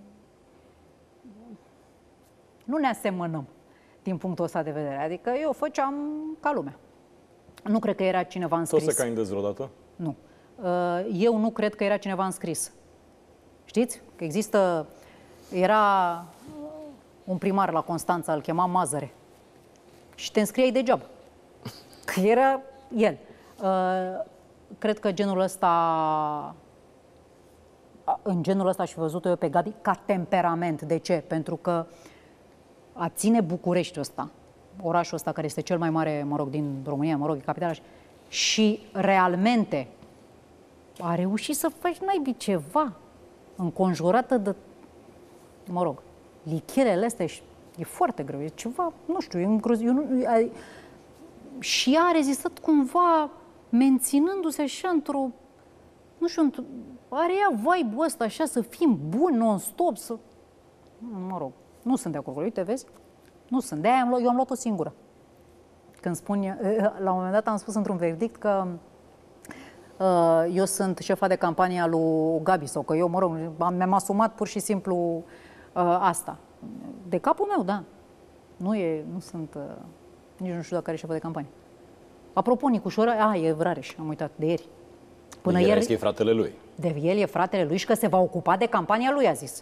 nu ne asemănăm din punctul ăsta de vedere. Adică eu făceam ca lumea. Nu cred că era cineva înscris. Tu o să candidezi vreodată? Nu. Eu nu cred că era cineva înscris. Știți? Că există... Era un primar la Constanța, îl chema Mazăre. Și te înscriei degeaba. Că era el. Cred că genul ăsta... În genul ăsta și văzut-o eu pe Gabi ca temperament. De ce? Pentru că a ține Bucureștiul ăsta, orașul ăsta care este cel mai mare, mă rog, din România, mă rog, e capitala, și realmente a reușit să faci naibii ceva înconjurată de, mă rog, lichierele astea și e foarte greu, e ceva, nu știu, e îngrozitor. Eu nu, a, și ea a rezistat cumva menținându-se așa într-o, nu știu, într are ea vibe-ul ăsta așa să fim buni non-stop, să, mă rog, nu sunt de acord cu lui, uite, vezi? Nu sunt, de-aia am luat, eu am luat-o singură. Când spun, la un moment dat am spus într-un verdict că uh, eu sunt șefa de campanie a lui Gabi sau că eu, mă rog, mi-am asumat pur și simplu uh, asta. De capul meu, da. Nu e, nu sunt, uh, nici nu știu dacă are șefa de campanie. Apropo, Nicușor, a, e Rareș, am uitat, de ieri. Până ieri... că e fratele lui. De el e fratele lui și că se va ocupa de campania lui, a zis.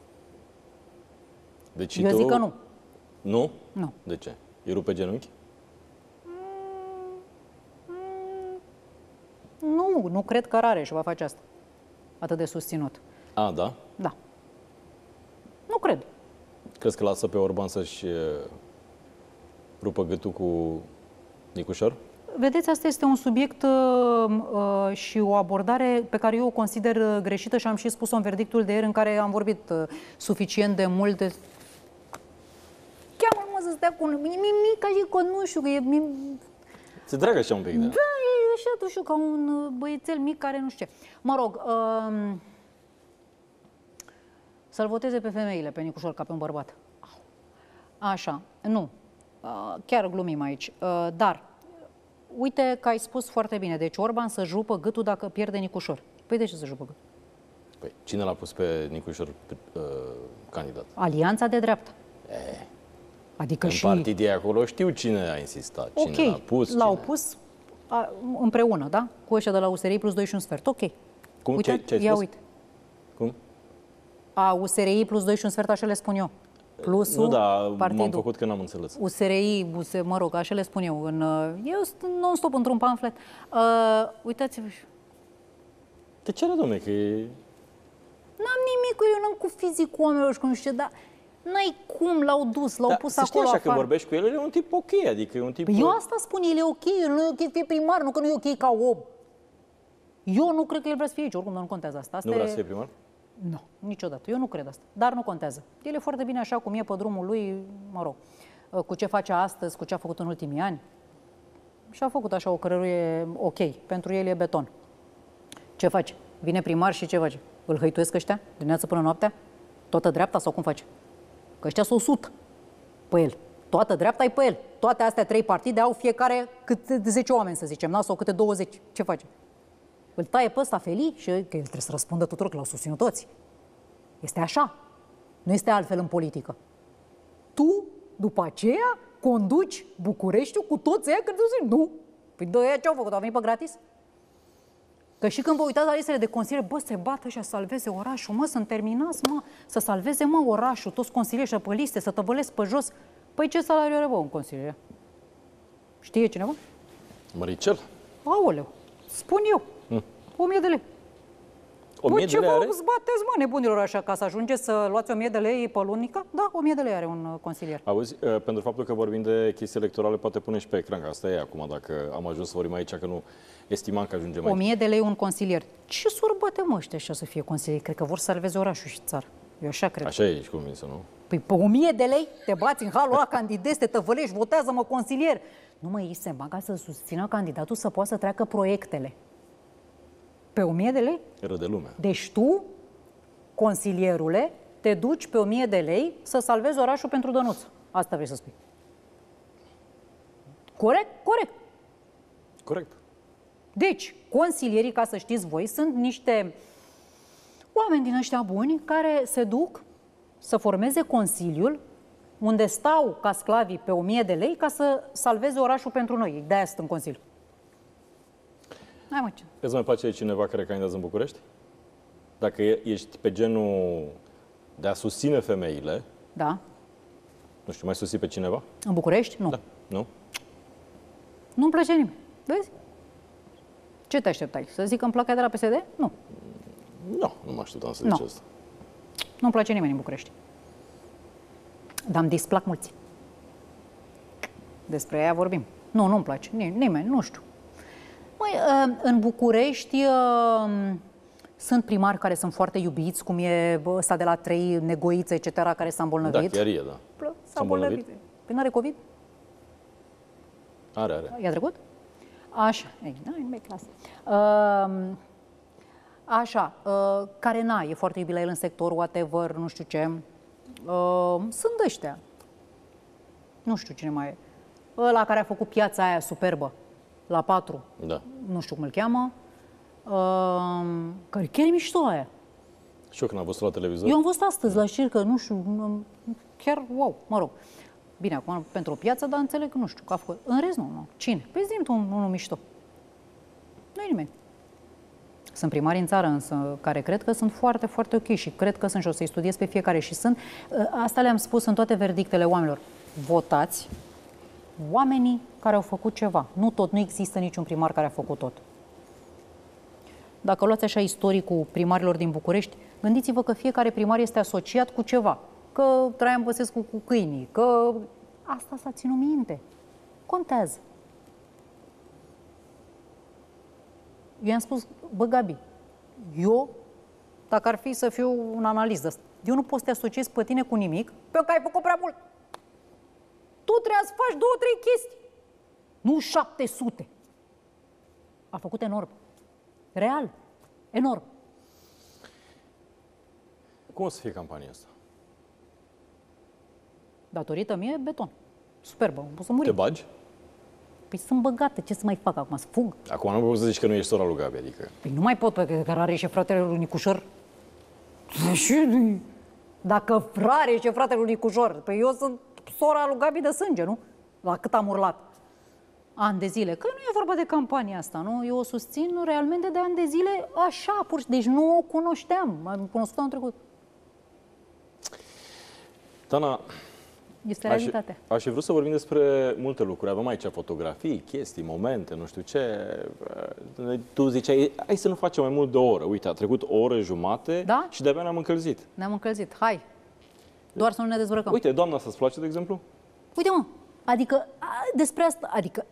Deci Eu tu... zic că nu. Nu? Nu. De ce? E rupe genunchi? Nu, nu cred că Rareș va face asta. Atât de susținut. A, da? Da. Nu cred. Crezi că lasă pe Orban să-și rupă gâtul cu Nicușor? Vedeți, asta este un subiect uh, uh, și o abordare pe care eu o consider uh, greșită și am și spus-o în verdictul de ieri în care am vorbit uh, suficient de mult. De... Cheamă-l, mă, să stea cu mine, mic, ca și că nu știu, că e... Se dragă așa un pic, da? Da, e așa, nu știu, ca un uh, băiețel mic care nu știu ce. Mă rog, uh, să-l voteze pe femeile, pe Nicușor, ca pe un bărbat. Așa, nu, uh, chiar glumim aici, uh, dar uite că ai spus foarte bine. Deci Orban să-și rupă gâtul dacă pierde Nicușor. Păi de ce să-și rupă gâtul? Păi cine l-a pus pe Nicușor uh, candidat? Alianța de dreapta. E, Adică în și... partidii acolo știu cine a insistat, cine okay. l-a pus. L-au cine... pus a, împreună, da? Cu ăștia de la U S R I plus doi și un sfert. Ok. Cum? Uite, ce, ce ai ia spus? uite. Cum? A, U S R I plus doi și un sfert, așa le spun eu. Plusul, nu, da, partidul. m-am făcut că n-am înțeles. U S R I, mă rog, așa le spun eu. În, eu sunt non-stop într-un pamflet. Uh, uitați-vă. De ce are, domne, că e... N-am nimic, eu n-am cu fizicul oamenilor și cu nu știu ce, dar n-ai cum, l-au dus, l-au da, pus să știi acolo așa, afară. când vorbești cu el, el e un tip ok, adică e un tip... Păi eu asta spun, el e ok, el nu e ok să fie primar, nu că nu e ok ca om. Eu nu cred că el vrea să fie aici, oricum, dar nu contează asta. asta Nu vrea e... să fie primar? Nu, niciodată. Eu nu cred asta. Dar nu contează. El e foarte bine așa cum e pe drumul lui, mă rog, cu ce face astăzi, cu ce a făcut în ultimii ani. Și a făcut așa o cărăruie ok. Pentru el e beton. Ce face? Vine primar și ce face? Îl hăituiesc ăștia? Dimineața până noaptea? Toată dreapta sau cum face? Că ăștia sunt o sută pe el. Toată dreapta e pe el. Toate astea trei partide au fiecare câte zece oameni, să zicem, sau câte douăzeci. Ce face? Îl taie pe ăsta felii și că el trebuie să răspundă tuturor, că l-au susținut toți. Este așa. Nu este altfel în politică. Tu, după aceea, conduci Bucureștiul cu toți ăia când tu zici, nu. Păi de ăia ce-au făcut? Au venit pe gratis? Că și când vă uitați la listele de consilieri, bă, se bată ăștia să salveze orașul, mă, să-mi terminați, mă, să salveze, mă, orașul, toți consilierii pe liste, să tăvălesc pe jos. Păi ce salariu are, bă, un consilier? Știe cineva? Măricel? Aoleu, spun eu. Hmm. O mie de lei. O mie de lei are? Ce vă zbateți, mă, nebunilor, așa, ca să ajungeți să luați o mie de lei pe lunică? Da, o mie de lei are un uh, consilier. Auzi, uh, pentru faptul că vorbim de chestii electorale, poate pune și pe ecran, că asta e acum, dacă am ajuns să vorbim aici, că nu estimam că ajungem aici. O mie de lei un consilier. Ce sorbate, mă, ăștia așa să fie consilier? Cred că vor să salveze orașul și țara. Eu așa cred. Așa e, ești convinsă, nu? Păi pe o mie de lei te bați în halul ăla, candidezi, te tăvălești, votează-mă consilier. Nu mă iei seama ca să susțină candidatul să poată să treacă proiectele. Pe o mie de lei? Râde lumea. Deci tu, consilierule, te duci pe o mie de lei să salvezi orașul pentru Dănuț. Asta vrei să spui. Corect? Corect. Corect. Deci, consilierii, ca să știți voi, sunt niște oameni din ăștia buni care se duc să formeze consiliul unde stau ca sclavii pe o mie de lei ca să salveze orașul pentru noi. De-aia sunt în consiliu. Hai, mă, ce? Îți mai place cineva care candidează în București? Dacă ești pe genul de a susține femeile, Da. nu știu, mai susții pe cineva? În București? Nu. Da. Nu? Nu-mi place nimeni. Vezi? Ce te așteptai? Să zic că îmi plac de la P S D? Nu. Nu, nu mă așteptam să Nu. zici asta. Nu-mi place nimeni în București. Dar îmi displac mulți. Despre aia vorbim. Nu, nu-mi place. Nimeni, nu știu. Măi, în București sunt primari care sunt foarte iubiți, cum e ăsta de la trei, Negoiță, et cetera, care s-a îmbolnăvit. Da, chiar e, da. S-a îmbolnăvit. Păi n-are COVID? Are, are. I-a trecut? Așa. Ei, n-ai clasă. Uh, așa. Uh, care n-a, e foarte iubit la el în sector, whatever, nu știu ce. Uh, sunt ăștia. Nu știu cine mai e. Ăla care a făcut piața aia superbă, la patru. Da. Nu știu cum îl cheamă. Uh, care chiar e mișto aia. Și eu când am văzut la televizor. Eu am văzut astăzi la știri că, nu știu, chiar wow, mă rog. Bine, acum pentru o piață, dar înțeleg că nu știu, că a făcut. În rest, nu, nu. Cine? Păi zi-mi tu unul mișto. Nu-i nimeni. Sunt primari în țară, însă, care cred că sunt foarte, foarte ok și cred că sunt și o să-i studiez pe fiecare și sunt. Asta le-am spus în toate verdictele oamenilor. Votați oamenii care au făcut ceva. Nu tot, nu există niciun primar care a făcut tot. Dacă luați așa istoricul primarilor din București, gândiți-vă că fiecare primar este asociat cu ceva. Că Traian Băsescu cu câinii, că asta s-a ținut minte. Contează. Eu i-am spus, bă, Gabi, eu, dacă ar fi să fiu un analist ăsta, eu nu pot să te asociez pe tine cu nimic, pentru că ai făcut prea mult. Tu trebuie să faci două, trei chestii. Nu șapte sute. A făcut enorm. Real. Enorm. Cum o să fie campania asta? Datorită mie, beton. Superbă, pot să muri. Te bagi? Păi sunt băgată, ce să mai fac acum? Să fug? Acum nu pot să zici că nu ești sora lui Gabi, adică... Păi nu mai pot, pentru că are și fratele lui Nicușor. Dacă frare și fratele lui Nicușor, păi eu sunt sora lui Gabi de sânge, nu? La cât am urlat. Ani de zile. Că nu e vorba de campania asta, nu? Eu o susțin realmente de ani de zile așa, pur și deci nu o cunoșteam. Am cunoscut anul trecut. Dana, este realitatea. Aș, aș fi vrut să vorbim despre multe lucruri. Avem aici fotografii, chestii, momente, nu știu ce. Tu ziceai, hai să nu facem mai mult de o oră. Uite, a trecut o oră jumate, da? Și de-abia ne-am încălzit. Ne-am încălzit. Hai. Doar să nu ne dezbrăcăm. Uite, doamna asta îți place, de exemplu? Uite, mă, adică despre asta, adică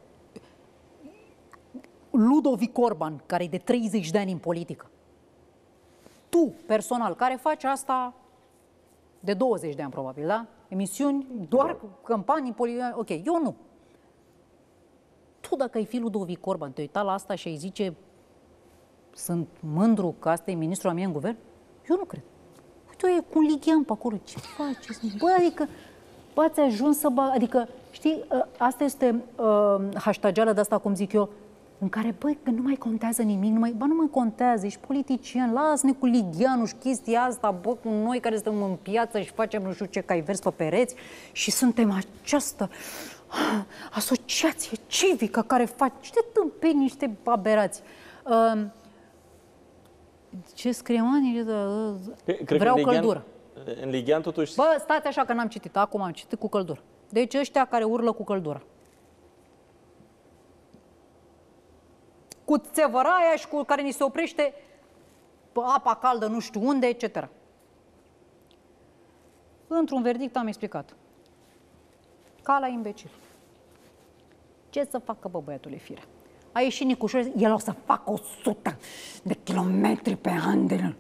Ludovic Orban, care e de treizeci de ani în politică. Tu, personal, care faci asta de douăzeci de ani, probabil, da? Emisiuni, doar campanii politice. Ok, eu nu. Tu, dacă ai fi Ludovic Orban, te uita la asta și ai zice sunt mândru că asta e ministrul la mine în guvern? Eu nu cred. Uite, e cu un lighean pe acolo. Ce faceți? Bă, adică, bă, ați ajuns să bag... Adică, știi, asta este uh, hashtageala de asta, cum zic eu, în care, băi, că nu mai contează nimic, nu mai, bă, nu mai contează, ești politician, lasă-ne cu ligheanul și chestia asta, bă, cu noi care suntem în piață și facem nu știu ce cai vers pe pereți și suntem această asociație civică care face niște tâmpeni, niște aberați. Uh, ce scrie, mani? Vreau în căldură. În lighean, totuși... Bă, stați așa că n-am citit, acum am citit cu căldură. Deci ăștia care urlă cu căldură. Cu țevăraia și cu care ni se oprește apa caldă nu știu unde, et cetera. Într-un verdict am explicat. Ca la imbecil. Ce să facă, bă, băiatule Firea? A ieșit Nicușor, el o să facă o sută de kilometri pe an de...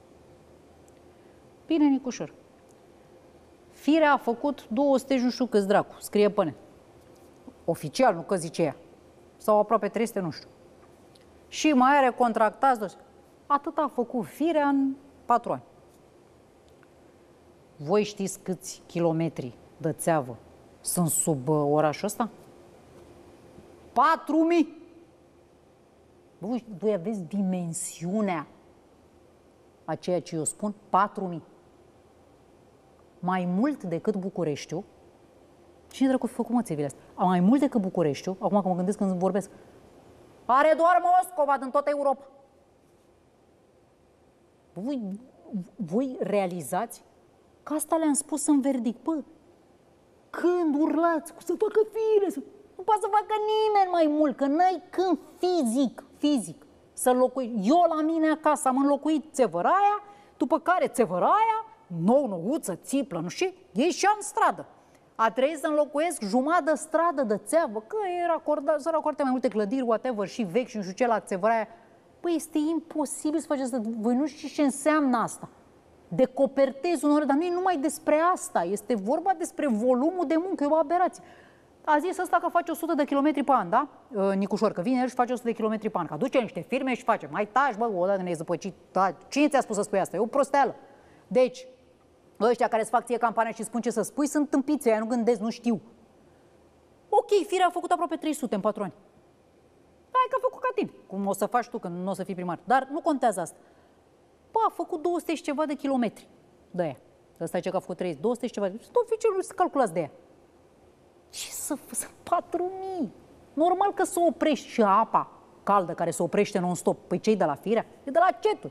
Bine, Nicușor. Firea a făcut două sute, nu știu câți dracu, scrie până. Oficial, nu că zice ea. Sau aproape trei sute, nu știu. Și mai are contractați. Atât a făcut Firea în patru ani. Voi știți câți kilometri de țeavă sunt sub uh, orașul ăsta? patru mii! Voi, voi aveți dimensiunea a ceea ce eu spun? patru mii. Mai mult decât Bucureștiul. Cine dracu a făcut, mă, țevile astea? Mai mult decât Bucureștiul, acum că mă gândesc când vorbesc, are doar Moscova din toată Europa. Voi, voi realizați că asta le-am spus în verdict. Bă, când urlați, să facă Fire, să... nu poate să facă nimeni mai mult, că n-ai când fizic, fizic, să înlocui. Eu la mine acasă am înlocuit țevăraia, după care țevăraia, nou-nouță, țiplă, nu știu, ieșeam în stradă. A trebuit să înlocuiesc jumătate de stradă de țeavă, că era acordat, să acorde mai multe clădiri, whatever, și vechi și nu știu ce la țevăraia. Păi este imposibil să faceți asta. Voi nu știți ce înseamnă asta. Decopertezi un oră, dar nu e numai despre asta. Este vorba despre volumul de muncă, e o aberație. A zis ăsta că face o sută de kilometri pe an, da? Nicușor, că vine el și face o sută de kilometri pe an, că aduce niște firme și face. Mai taci, bă, odată ne-ai zăpăcit. Cine ți-a spus să spui asta? E o prosteală. Deci, ăștia care îți fac ție campania și spun ce să spui sunt tâmpiți, aia nu gândesc, nu știu. Ok, Firea a făcut aproape trei sute în patru ani. Hai că a făcut ca tine, cum o să faci tu când nu o să fii primar. Dar nu contează asta. Bă, a făcut două sute și ceva de kilometri de aia. Ăsta e ce că a făcut treizeci, două sute și ceva. Sunt oficial, nu se calculați de aia. Ce să facă? patru mii! Normal că se oprești și apa caldă care se oprește non-stop. Păi cei de la Firea? E de la ceturi.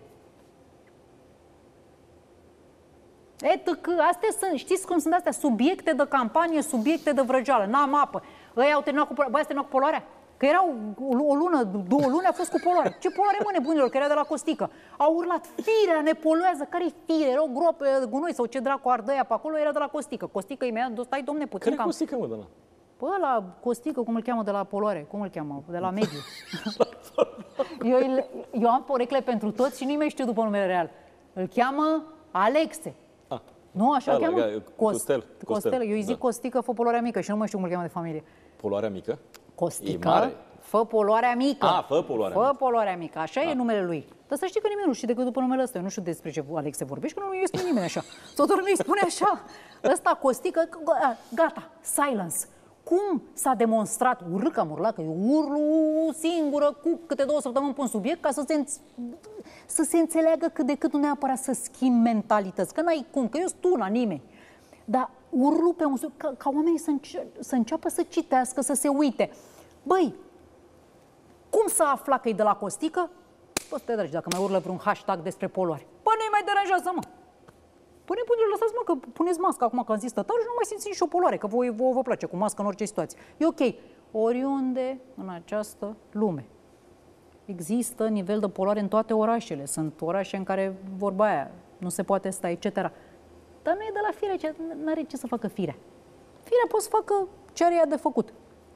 Etă că astea sunt, știți cum sunt astea? Subiecte de campanie, subiecte de vrăjeală. N-am apă. Ăia au terminat cu poluarea. Băi, ați terminat cu poluarea? Că erau o lună, două luni a fost cu poluare. Ce poluare, mă, nebunilor, că era de la Costică. Au urlat, Firea ne poluează. Care-i Firea? Erau grope de gunoi sau ce dracu ardă aia pe acolo, era de la Costică. Costică imediat, stai, domne, puțin. Care cam... Costică, mă, de la? Bă, la Costică, cum îl cheamă de la poluare? Cum îl cheamă? De la mediu. eu, eu am porecle pentru toți și nu-i mai știu după numele real. Îl cheamă Alexe. Ah. Nu, așa îl cheamă? Costel. Costel. Costel. Eu îi zic da. Costică, fă poluarea mică și nu mai știu cum îl cheamă de familie. Poluarea mică? Costică, fă poluarea mică. Ah, fă poluarea fă mică. poluarea mică. Așa ah. e numele lui. Dar să știi că nimeni nu știe decât după numele ăsta. Eu nu știu despre ce Alexe vorbești, că nu îi spune nimeni așa. Toată lumea îi spune așa. Ăsta Costică, gata, silence. Cum s-a demonstrat, urât că am urlat, că eu urlu singură cu câte două săptămâni pe un subiect ca să se, să se înțeleagă cât de cât nu neapărat să schimb mentalități. Că n-ai cum, că eu sunt tu la nimeni. Dar urlu pe un subiect, ca, ca oamenii să, înce să înceapă să citească, să se uite. Băi, cum s-a aflat că e de la Costică? Poți să te dragi dacă mai urlă vreun hashtag despre poluare. Păi nu-i mai deranjează, mă. Pune puneți, lăsați mă că puneți mască acum că am zis tătar și nu mai simțiți nici o poluare, că voi vă, vă place cu mască în orice situație. E ok. Oriunde în această lume există nivel de poluare în toate orașele. Sunt orașe în care vorba aia nu se poate sta, et cetera. Dar nu e de la Firea, nu are ce să facă Firea. Firea poate să facă ce are ea de făcut.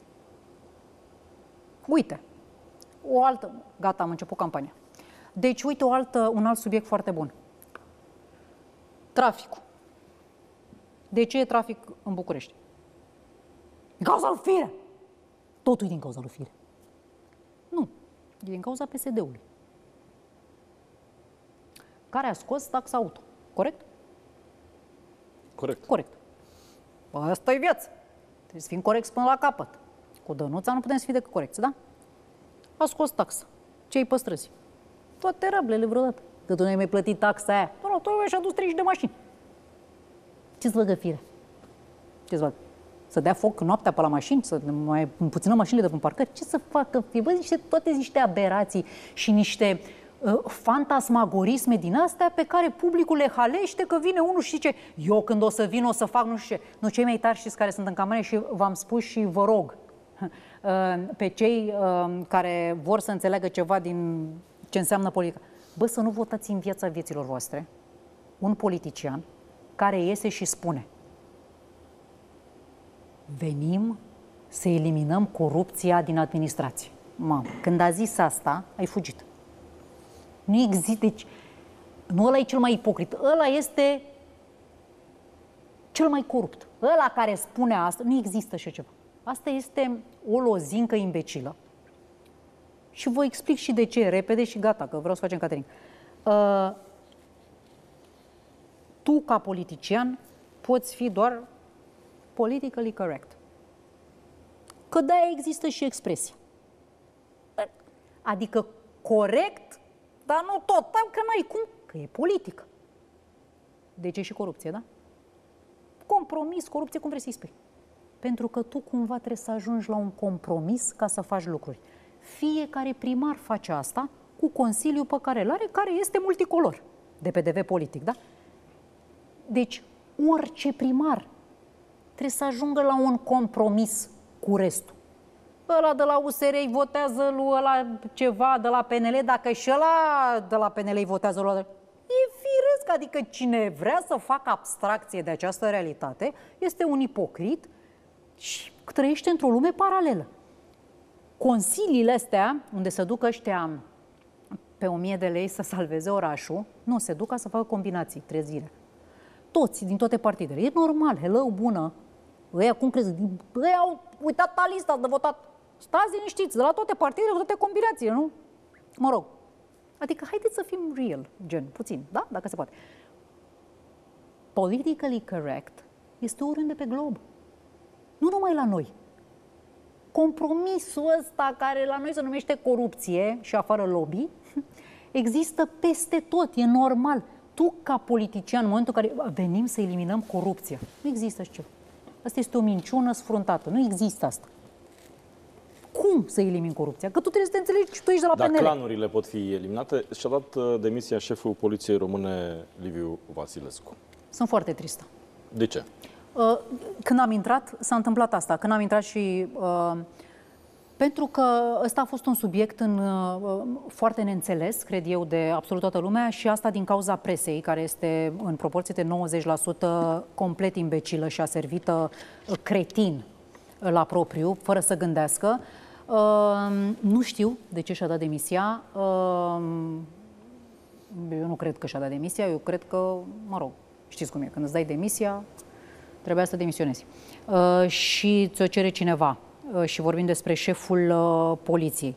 Uite, o altă, gata, am început campania. Deci, uite, o altă, un alt subiect foarte bun. Traficul. De ce e trafic în București? Din cauza lui Firea. Totul e din cauza lui Firea. Nu, e din cauza P S D-ului. Care a scos taxa auto. Corect? Corect. Corect. Asta e viața. Trebuie să fim corecți până la capăt. Cu Dănuța nu putem să fim decât corecți, da? A scos taxa. Ce-i pe străzi? Toate rablele vreodată. Că tu nu ai mai plătit taxa aia. Nu, nu, tu și-a dus treizeci de mașini. Ce-ți văgă Firea? Ce-ți văgă? Să dea foc noaptea pe la mașini? Să mai puțină mașinile de pe parcări? Ce să facă Firea? Bă, niște, toate niște aberații și niște uh, fantasmagorisme din astea pe care publicul le halește că vine unul și zice eu când o să vin o să fac nu știu ce. Nu, cei mai tari știți care sunt în cameră și v-am spus și vă rog pe cei uh, care vor să înțeleagă ceva din ce înseamnă politică. Bă, să nu votați în viața vieților voastre un politician care iese și spune venim să eliminăm corupția din administrație. Mamă, când a zis asta, ai fugit. Nu există, deci, nu ăla e cel mai ipocrit, ăla este cel mai corupt. Ăla care spune asta, nu există așa ceva. Asta este o lozincă imbecilă. Și vă explic și de ce, repede și gata, că vreau să facem catering. Uh, tu, ca politician, poți fi doar politically correct. Că de-aia există și expresia. Adică corect, dar nu tot, că n-ai cum, că e politică. Deci e și corupție, da? Compromis, corupție, cum vrei să-i spui. Pentru că tu cumva trebuie să ajungi la un compromis ca să faci lucruri. Fiecare primar face asta cu consiliul pe care îl are, care este multicolor, de P D V politic, da? Deci, orice primar trebuie să ajungă la un compromis cu restul. Ăla de la U S R îi votează lui ăla ceva de la P N L, dacă și ăla de la P N L îi votează lui ăla... E firesc, adică cine vrea să facă abstracție de această realitate este un ipocrit și trăiește într-o lume paralelă. Consiliile astea, unde se duc ăștia pe o mie de lei să salveze orașul, nu, se duc ca să facă combinații, trezire. Toți, din toate partidele. E normal, hello, bună. Ăia, cum crezi? Ăia au uitat la lista de votat. Stați liniștiți, de la toate partidele, cu toate combinațiile, nu? Mă rog. Adică, haideți să fim real, gen, puțin, da? Dacă se poate. Politically correct este oriunde pe glob. Nu numai la noi. Compromisul ăsta, care la noi se numește corupție și afară lobby, există peste tot, e normal. Tu, ca politician, în momentul în care venim să eliminăm corupția, nu există așa ceva. Asta este o minciună sfruntată. Nu există asta. Cum să elimini corupția? Că tu trebuie să te înțelegi și tu ești de la Dar P N L. clanurile pot fi eliminate. Și-a dat demisia șeful Poliției Române, Liviu Vasilescu. Sunt foarte tristă. De ce? Când am intrat, s-a întâmplat asta. Când am intrat și... Uh, pentru că ăsta a fost un subiect în, uh, foarte neînțeles, cred eu, de absolut toată lumea și asta din cauza presei, care este în proporție de nouăzeci la sută complet imbecilă și aservită uh, cretin la propriu, fără să gândească. Uh, nu știu de ce și-a dat demisia. Uh, eu nu cred că și-a dat demisia, eu cred că, mă rog, știți cum e, când îți dai demisia, trebuia să demisionezi. Uh, și ți-o cere cineva. Uh, și vorbim despre șeful uh, poliției.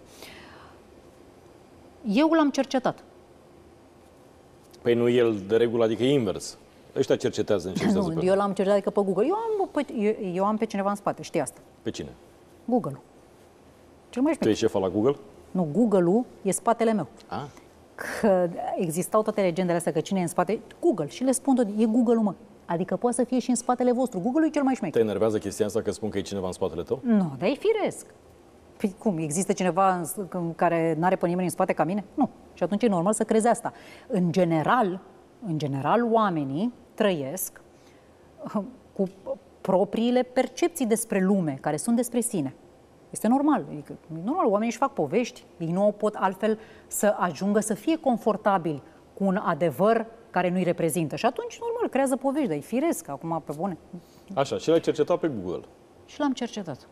Eu l-am cercetat. Păi nu el de regulă, adică invers. Ăștia cercetează, încercetează Nu, pe eu l-am cercetat adică pe Google. Eu am, pe, eu, eu am pe cineva în spate, știi asta. Pe cine? Google-ul. Cel mai Tu șmecher. ești șefa la Google? Nu, Google-ul e spatele meu. A. Că existau toate legendele astea că cine e în spate, Google. Și le spun tot, e Google-ul, mă. Adică poate să fie și în spatele vostru. Google-ul e cel mai șmecher. Te enervează chestia asta că spun că e cineva în spatele tău? Nu, dar e firesc. Păi cum, există cineva în, în care n-are pe nimeni în spate ca mine? Nu. Și atunci e normal să crezi asta. În general, în general, oamenii trăiesc cu propriile percepții despre lume, care sunt despre sine. Este normal. Adică, e normal, oamenii își fac povești, ei nu pot altfel să ajungă să fie confortabili cu un adevăr care nu-i reprezintă. Și atunci, normal, creează povești, dar e firesc, acum pe bune. Așa, și l-ai cercetat pe Google. Și l-am cercetat.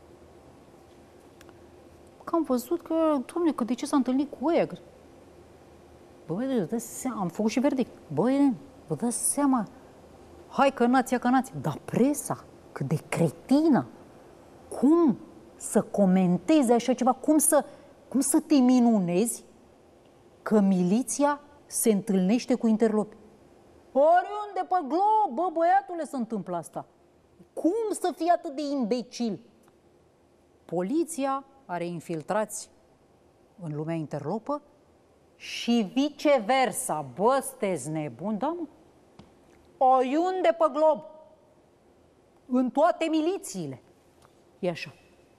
Că am văzut că, Doamne, că de ce s-a întâlnit cu ăia? Băi, vă dați seama, am făcut și verdict. Băi, vă dați seama, hai că nația, că nația. Dar presa, cât de cretină, cum să comenteze așa ceva, cum să, cum să te minunezi că miliția se întâlnește cu interlopi. Oriunde pe glob, bă, băiatule, se întâmplă asta. Cum să fii atât de imbecil? Poliția are infiltrați în lumea interlopă și viceversa. Bă, sunteți nebuni, da, mă? Oriunde pe glob, în toate milițiile, e așa.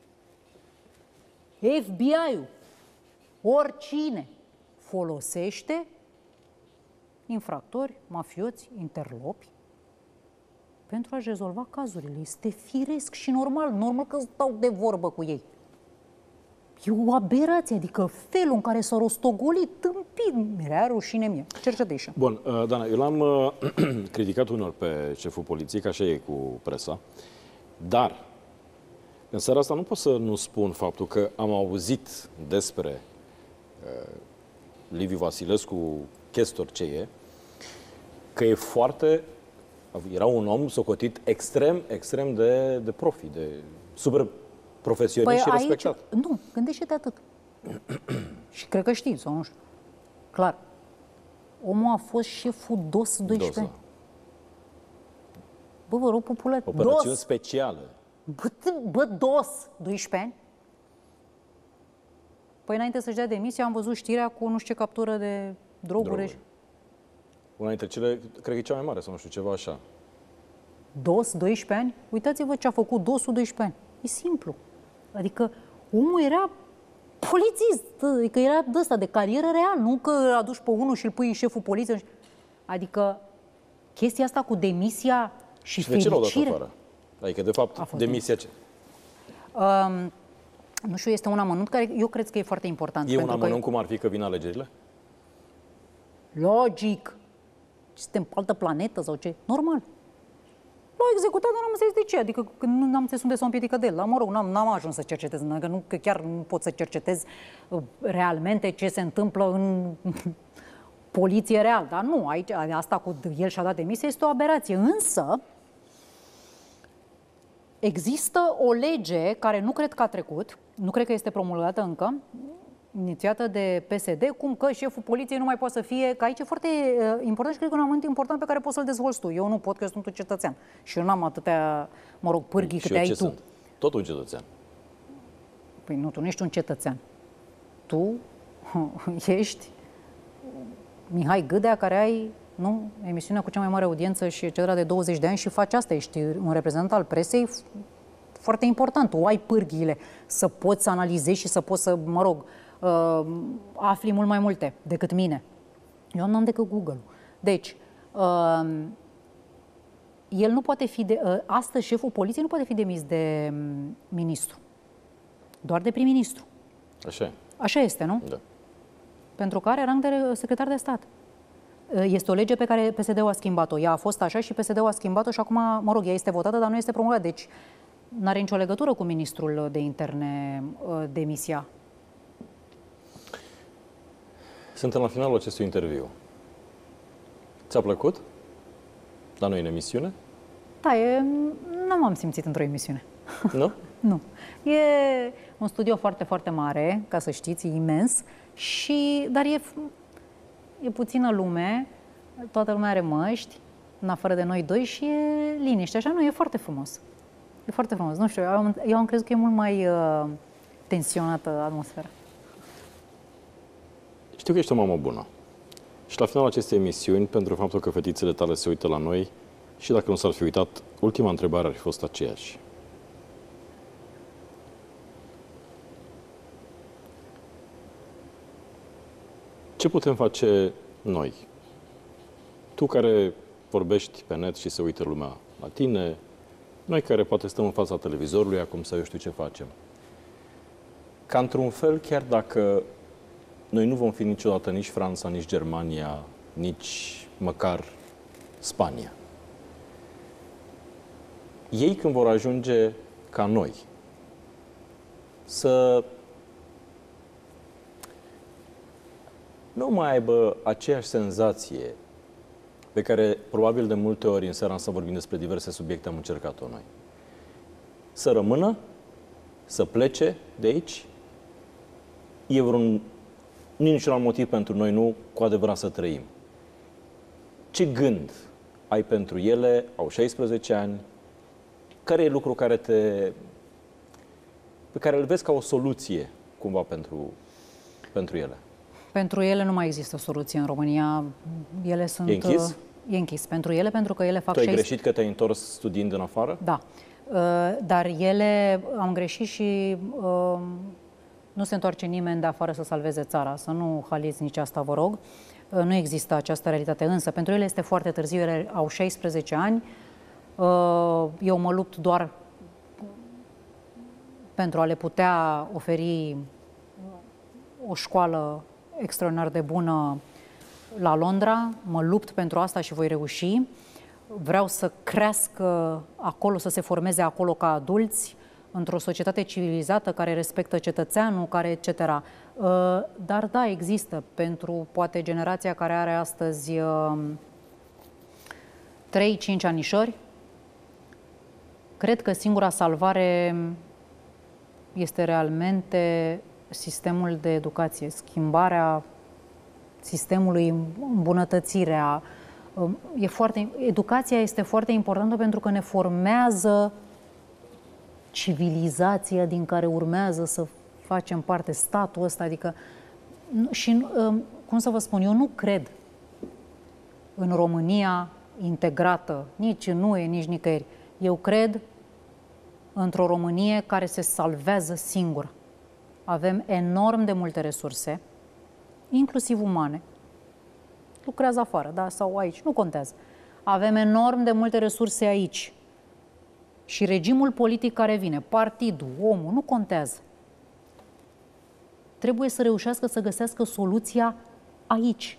F B I-ul, oricine, folosește infractori, mafioți, interlopi pentru a-și rezolva cazurile. Este firesc și normal, normal că stau de vorbă cu ei. E o aberație, adică felul în care s-a rostogolit, tâmpit, mi-era rușine mie. Cercetăișă. Bun, uh, Dana, eu l-am uh, criticat unor pe șeful poliției, că așa e cu presa, dar în seara asta nu pot să nu spun faptul că am auzit despre uh, Liviu Vasilescu, chestor ce e, că e foarte, era un om socotit extrem, extrem de, de profi, de super profesionist și aici, respectat. Nu, gândește-te atât. Și cred că știi, sau nu știu. Clar. Omul a fost șeful D O S doisprezece ani. Bă, vă rog, populat. Operațiuni speciale. Bă, bă, D O S doisprezece ani? Păi înainte să-și dea demisia, am văzut știrea cu nu știu ce captură de droguri. droguri. Una dintre cele, cred că e cea mai mare, sau nu știu, ceva așa. D O S doisprezece ani? Uitați-vă ce a făcut D O S-ul doisprezece ani. E simplu. Adică omul era polițist, adică era de ăsta, de carieră real, nu că aduci pe unul și îl pui șeful poliției. Adică chestia asta cu demisia și, și de ce l-au dat fericire... afară? Adică, de fapt, demisia ce? Um, nu știu, este un amănunt care eu cred că e foarte important. E un pentru amănunt că... cum ar fi că vin alegerile? Logic. Suntem pe altă planetă sau ce? Normal. L-au executat, dar n-am înțeles de ce. Adică când nu am înțeles unde s-a împiedicat de el. La mă rog, n-am, n-am ajuns să cercetez. Că, nu, că chiar nu pot să cercetez realmente ce se întâmplă în poliție real. Dar nu, aici, asta cu el și-a dat demisia este o aberație. Însă, există o lege care nu cred că a trecut, nu cred că este promulgată încă, inițiată de P S D, cum că șeful poliției nu mai poate să fie, că aici e foarte uh, important și cred că un amănunt important pe care poți să-l dezvolți tu. Eu nu pot, că eu sunt un cetățean și eu n-am atâtea, mă rog, pârghii câte ai tu. Sunt? Tot un cetățean. Păi nu, tu nu ești un cetățean. Tu ești Mihai Gâdea, care ai nu? Emisiunea cu cea mai mare audiență și et cetera de douăzeci de ani și faci asta, ești un reprezentant al presei foarte important. Tu ai pârghiile să poți să analizezi și să poți să, mă rog, uh, afli mult mai multe decât mine. Eu nu am decât Google. Deci, uh, el nu poate fi, de, uh, astăzi șeful poliției nu poate fi demis de um, ministru, doar de prim-ministru. Așa e. Așa este, nu? Da. Pentru că are rang de secretar de stat. Este o lege pe care P S D-ul a schimbat-o. Ea a fost așa și P S D-ul a schimbat-o și acum, mă rog, ea este votată, dar nu este promulgată. Deci nu are nicio legătură cu ministrul de interne demisia. Suntem la finalul acestui interviu. Ți-a plăcut? La noi în emisiune? Da, e, nu m-am simțit într-o emisiune. Nu? Nu. E un studio foarte, foarte mare, ca să știți, e imens, și, dar e, e puțină lume, toată lumea are măști, în afară de noi doi, și e liniște. Așa, nu, e foarte frumos. E foarte frumos. Nu știu, eu am, eu am crezut că e mult mai uh, tensionată atmosfera. Știu că ești o mamă bună. Și la finalul acestei emisiuni, pentru faptul că fetițele tale se uită la noi, și dacă nu s-ar fi uitat, ultima întrebare ar fi fost aceeași. Ce putem face noi? Tu care vorbești pe net și se uită lumea la tine, noi care poate stăm în fața televizorului acum să eu știu ce facem. Ca într-un fel, chiar dacă noi nu vom fi niciodată nici Franța, nici Germania, nici măcar Spania. Ei când vor ajunge ca noi să nu mai aibă aceeași senzație pe care probabil de multe ori în seara asta vorbim despre diverse subiecte am încercat-o noi. Să rămână, să plece de aici, e vreun, niciun alt motiv pentru noi nu cu adevărat să trăim. Ce gând ai pentru ele? Au șaisprezece ani. Care e lucru care te, pe care îl vezi ca o soluție cumva pentru, pentru ele? Pentru ele nu mai există soluție în România. Ele sunt... E închis? E închis. Pentru ele, pentru că ele fac... Tu ai șaisprezece... greșit că te-ai întors studiind în afară? Da. Dar ele, am greșit și nu se întoarce nimeni de afară să salveze țara. Să nu haliți nici asta, vă rog. Nu există această realitate. Însă, pentru ele este foarte târziu. Ele au șaisprezece ani. Eu mă lupt doar pentru a le putea oferi o școală extraordinar de bună la Londra. Mă lupt pentru asta și voi reuși. Vreau să crească acolo, să se formeze acolo ca adulți, într-o societate civilizată care respectă cetățeanul, care et cetera. Dar da, există pentru poate generația care are astăzi trei cinci anișori. Cred că singura salvare este realmente sistemul de educație, schimbarea sistemului, îmbunătățirea. E foarte, educația este foarte importantă pentru că ne formează civilizația din care urmează să facem parte, statul ăsta. Adică, și, cum să vă spun, eu nu cred în România integrată, nici în U E, nici nicăieri. Eu cred într-o Românie care se salvează singură. Avem enorm de multe resurse, inclusiv umane. Lucrează afară, da, sau aici, nu contează. Avem enorm de multe resurse aici. Și regimul politic care vine, partidul, omul, nu contează. Trebuie să reușească să găsească soluția aici.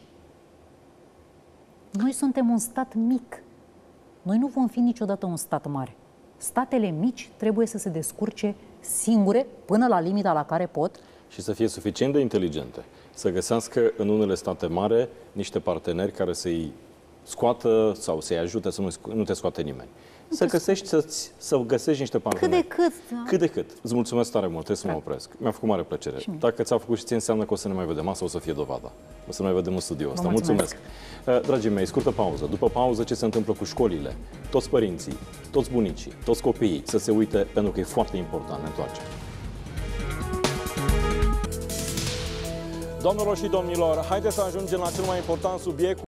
Noi suntem un stat mic. Noi nu vom fi niciodată un stat mare. Statele mici trebuie să se descurce singure până la limita la care pot. Și să fie suficient de inteligente. Să găsească în unele state mari niște parteneri care să-i scoată sau să-i ajute să nu, nu te scoate nimeni. Nu să găsești, să, să găsești niște parteneri. Cât de cât. Da. Cât de cât. Îți mulțumesc tare mult, trebuie să mă opresc. Mi-a făcut mare plăcere. Dacă ți-a făcut și ție, înseamnă că o să ne mai vedem. Asta o să fie dovada. O să ne mai vedem în studioul ăsta. Mulțumesc. mulțumesc. Dragii mei, scurtă pauză. După pauză, ce se întâmplă cu școlile? Toți părinții, toți bunicii, toți copiii să se uite, pentru că e foarte important. Ne întoarcem. Doamnelor și domnilor, haideți să ajungem la cel mai important subiect.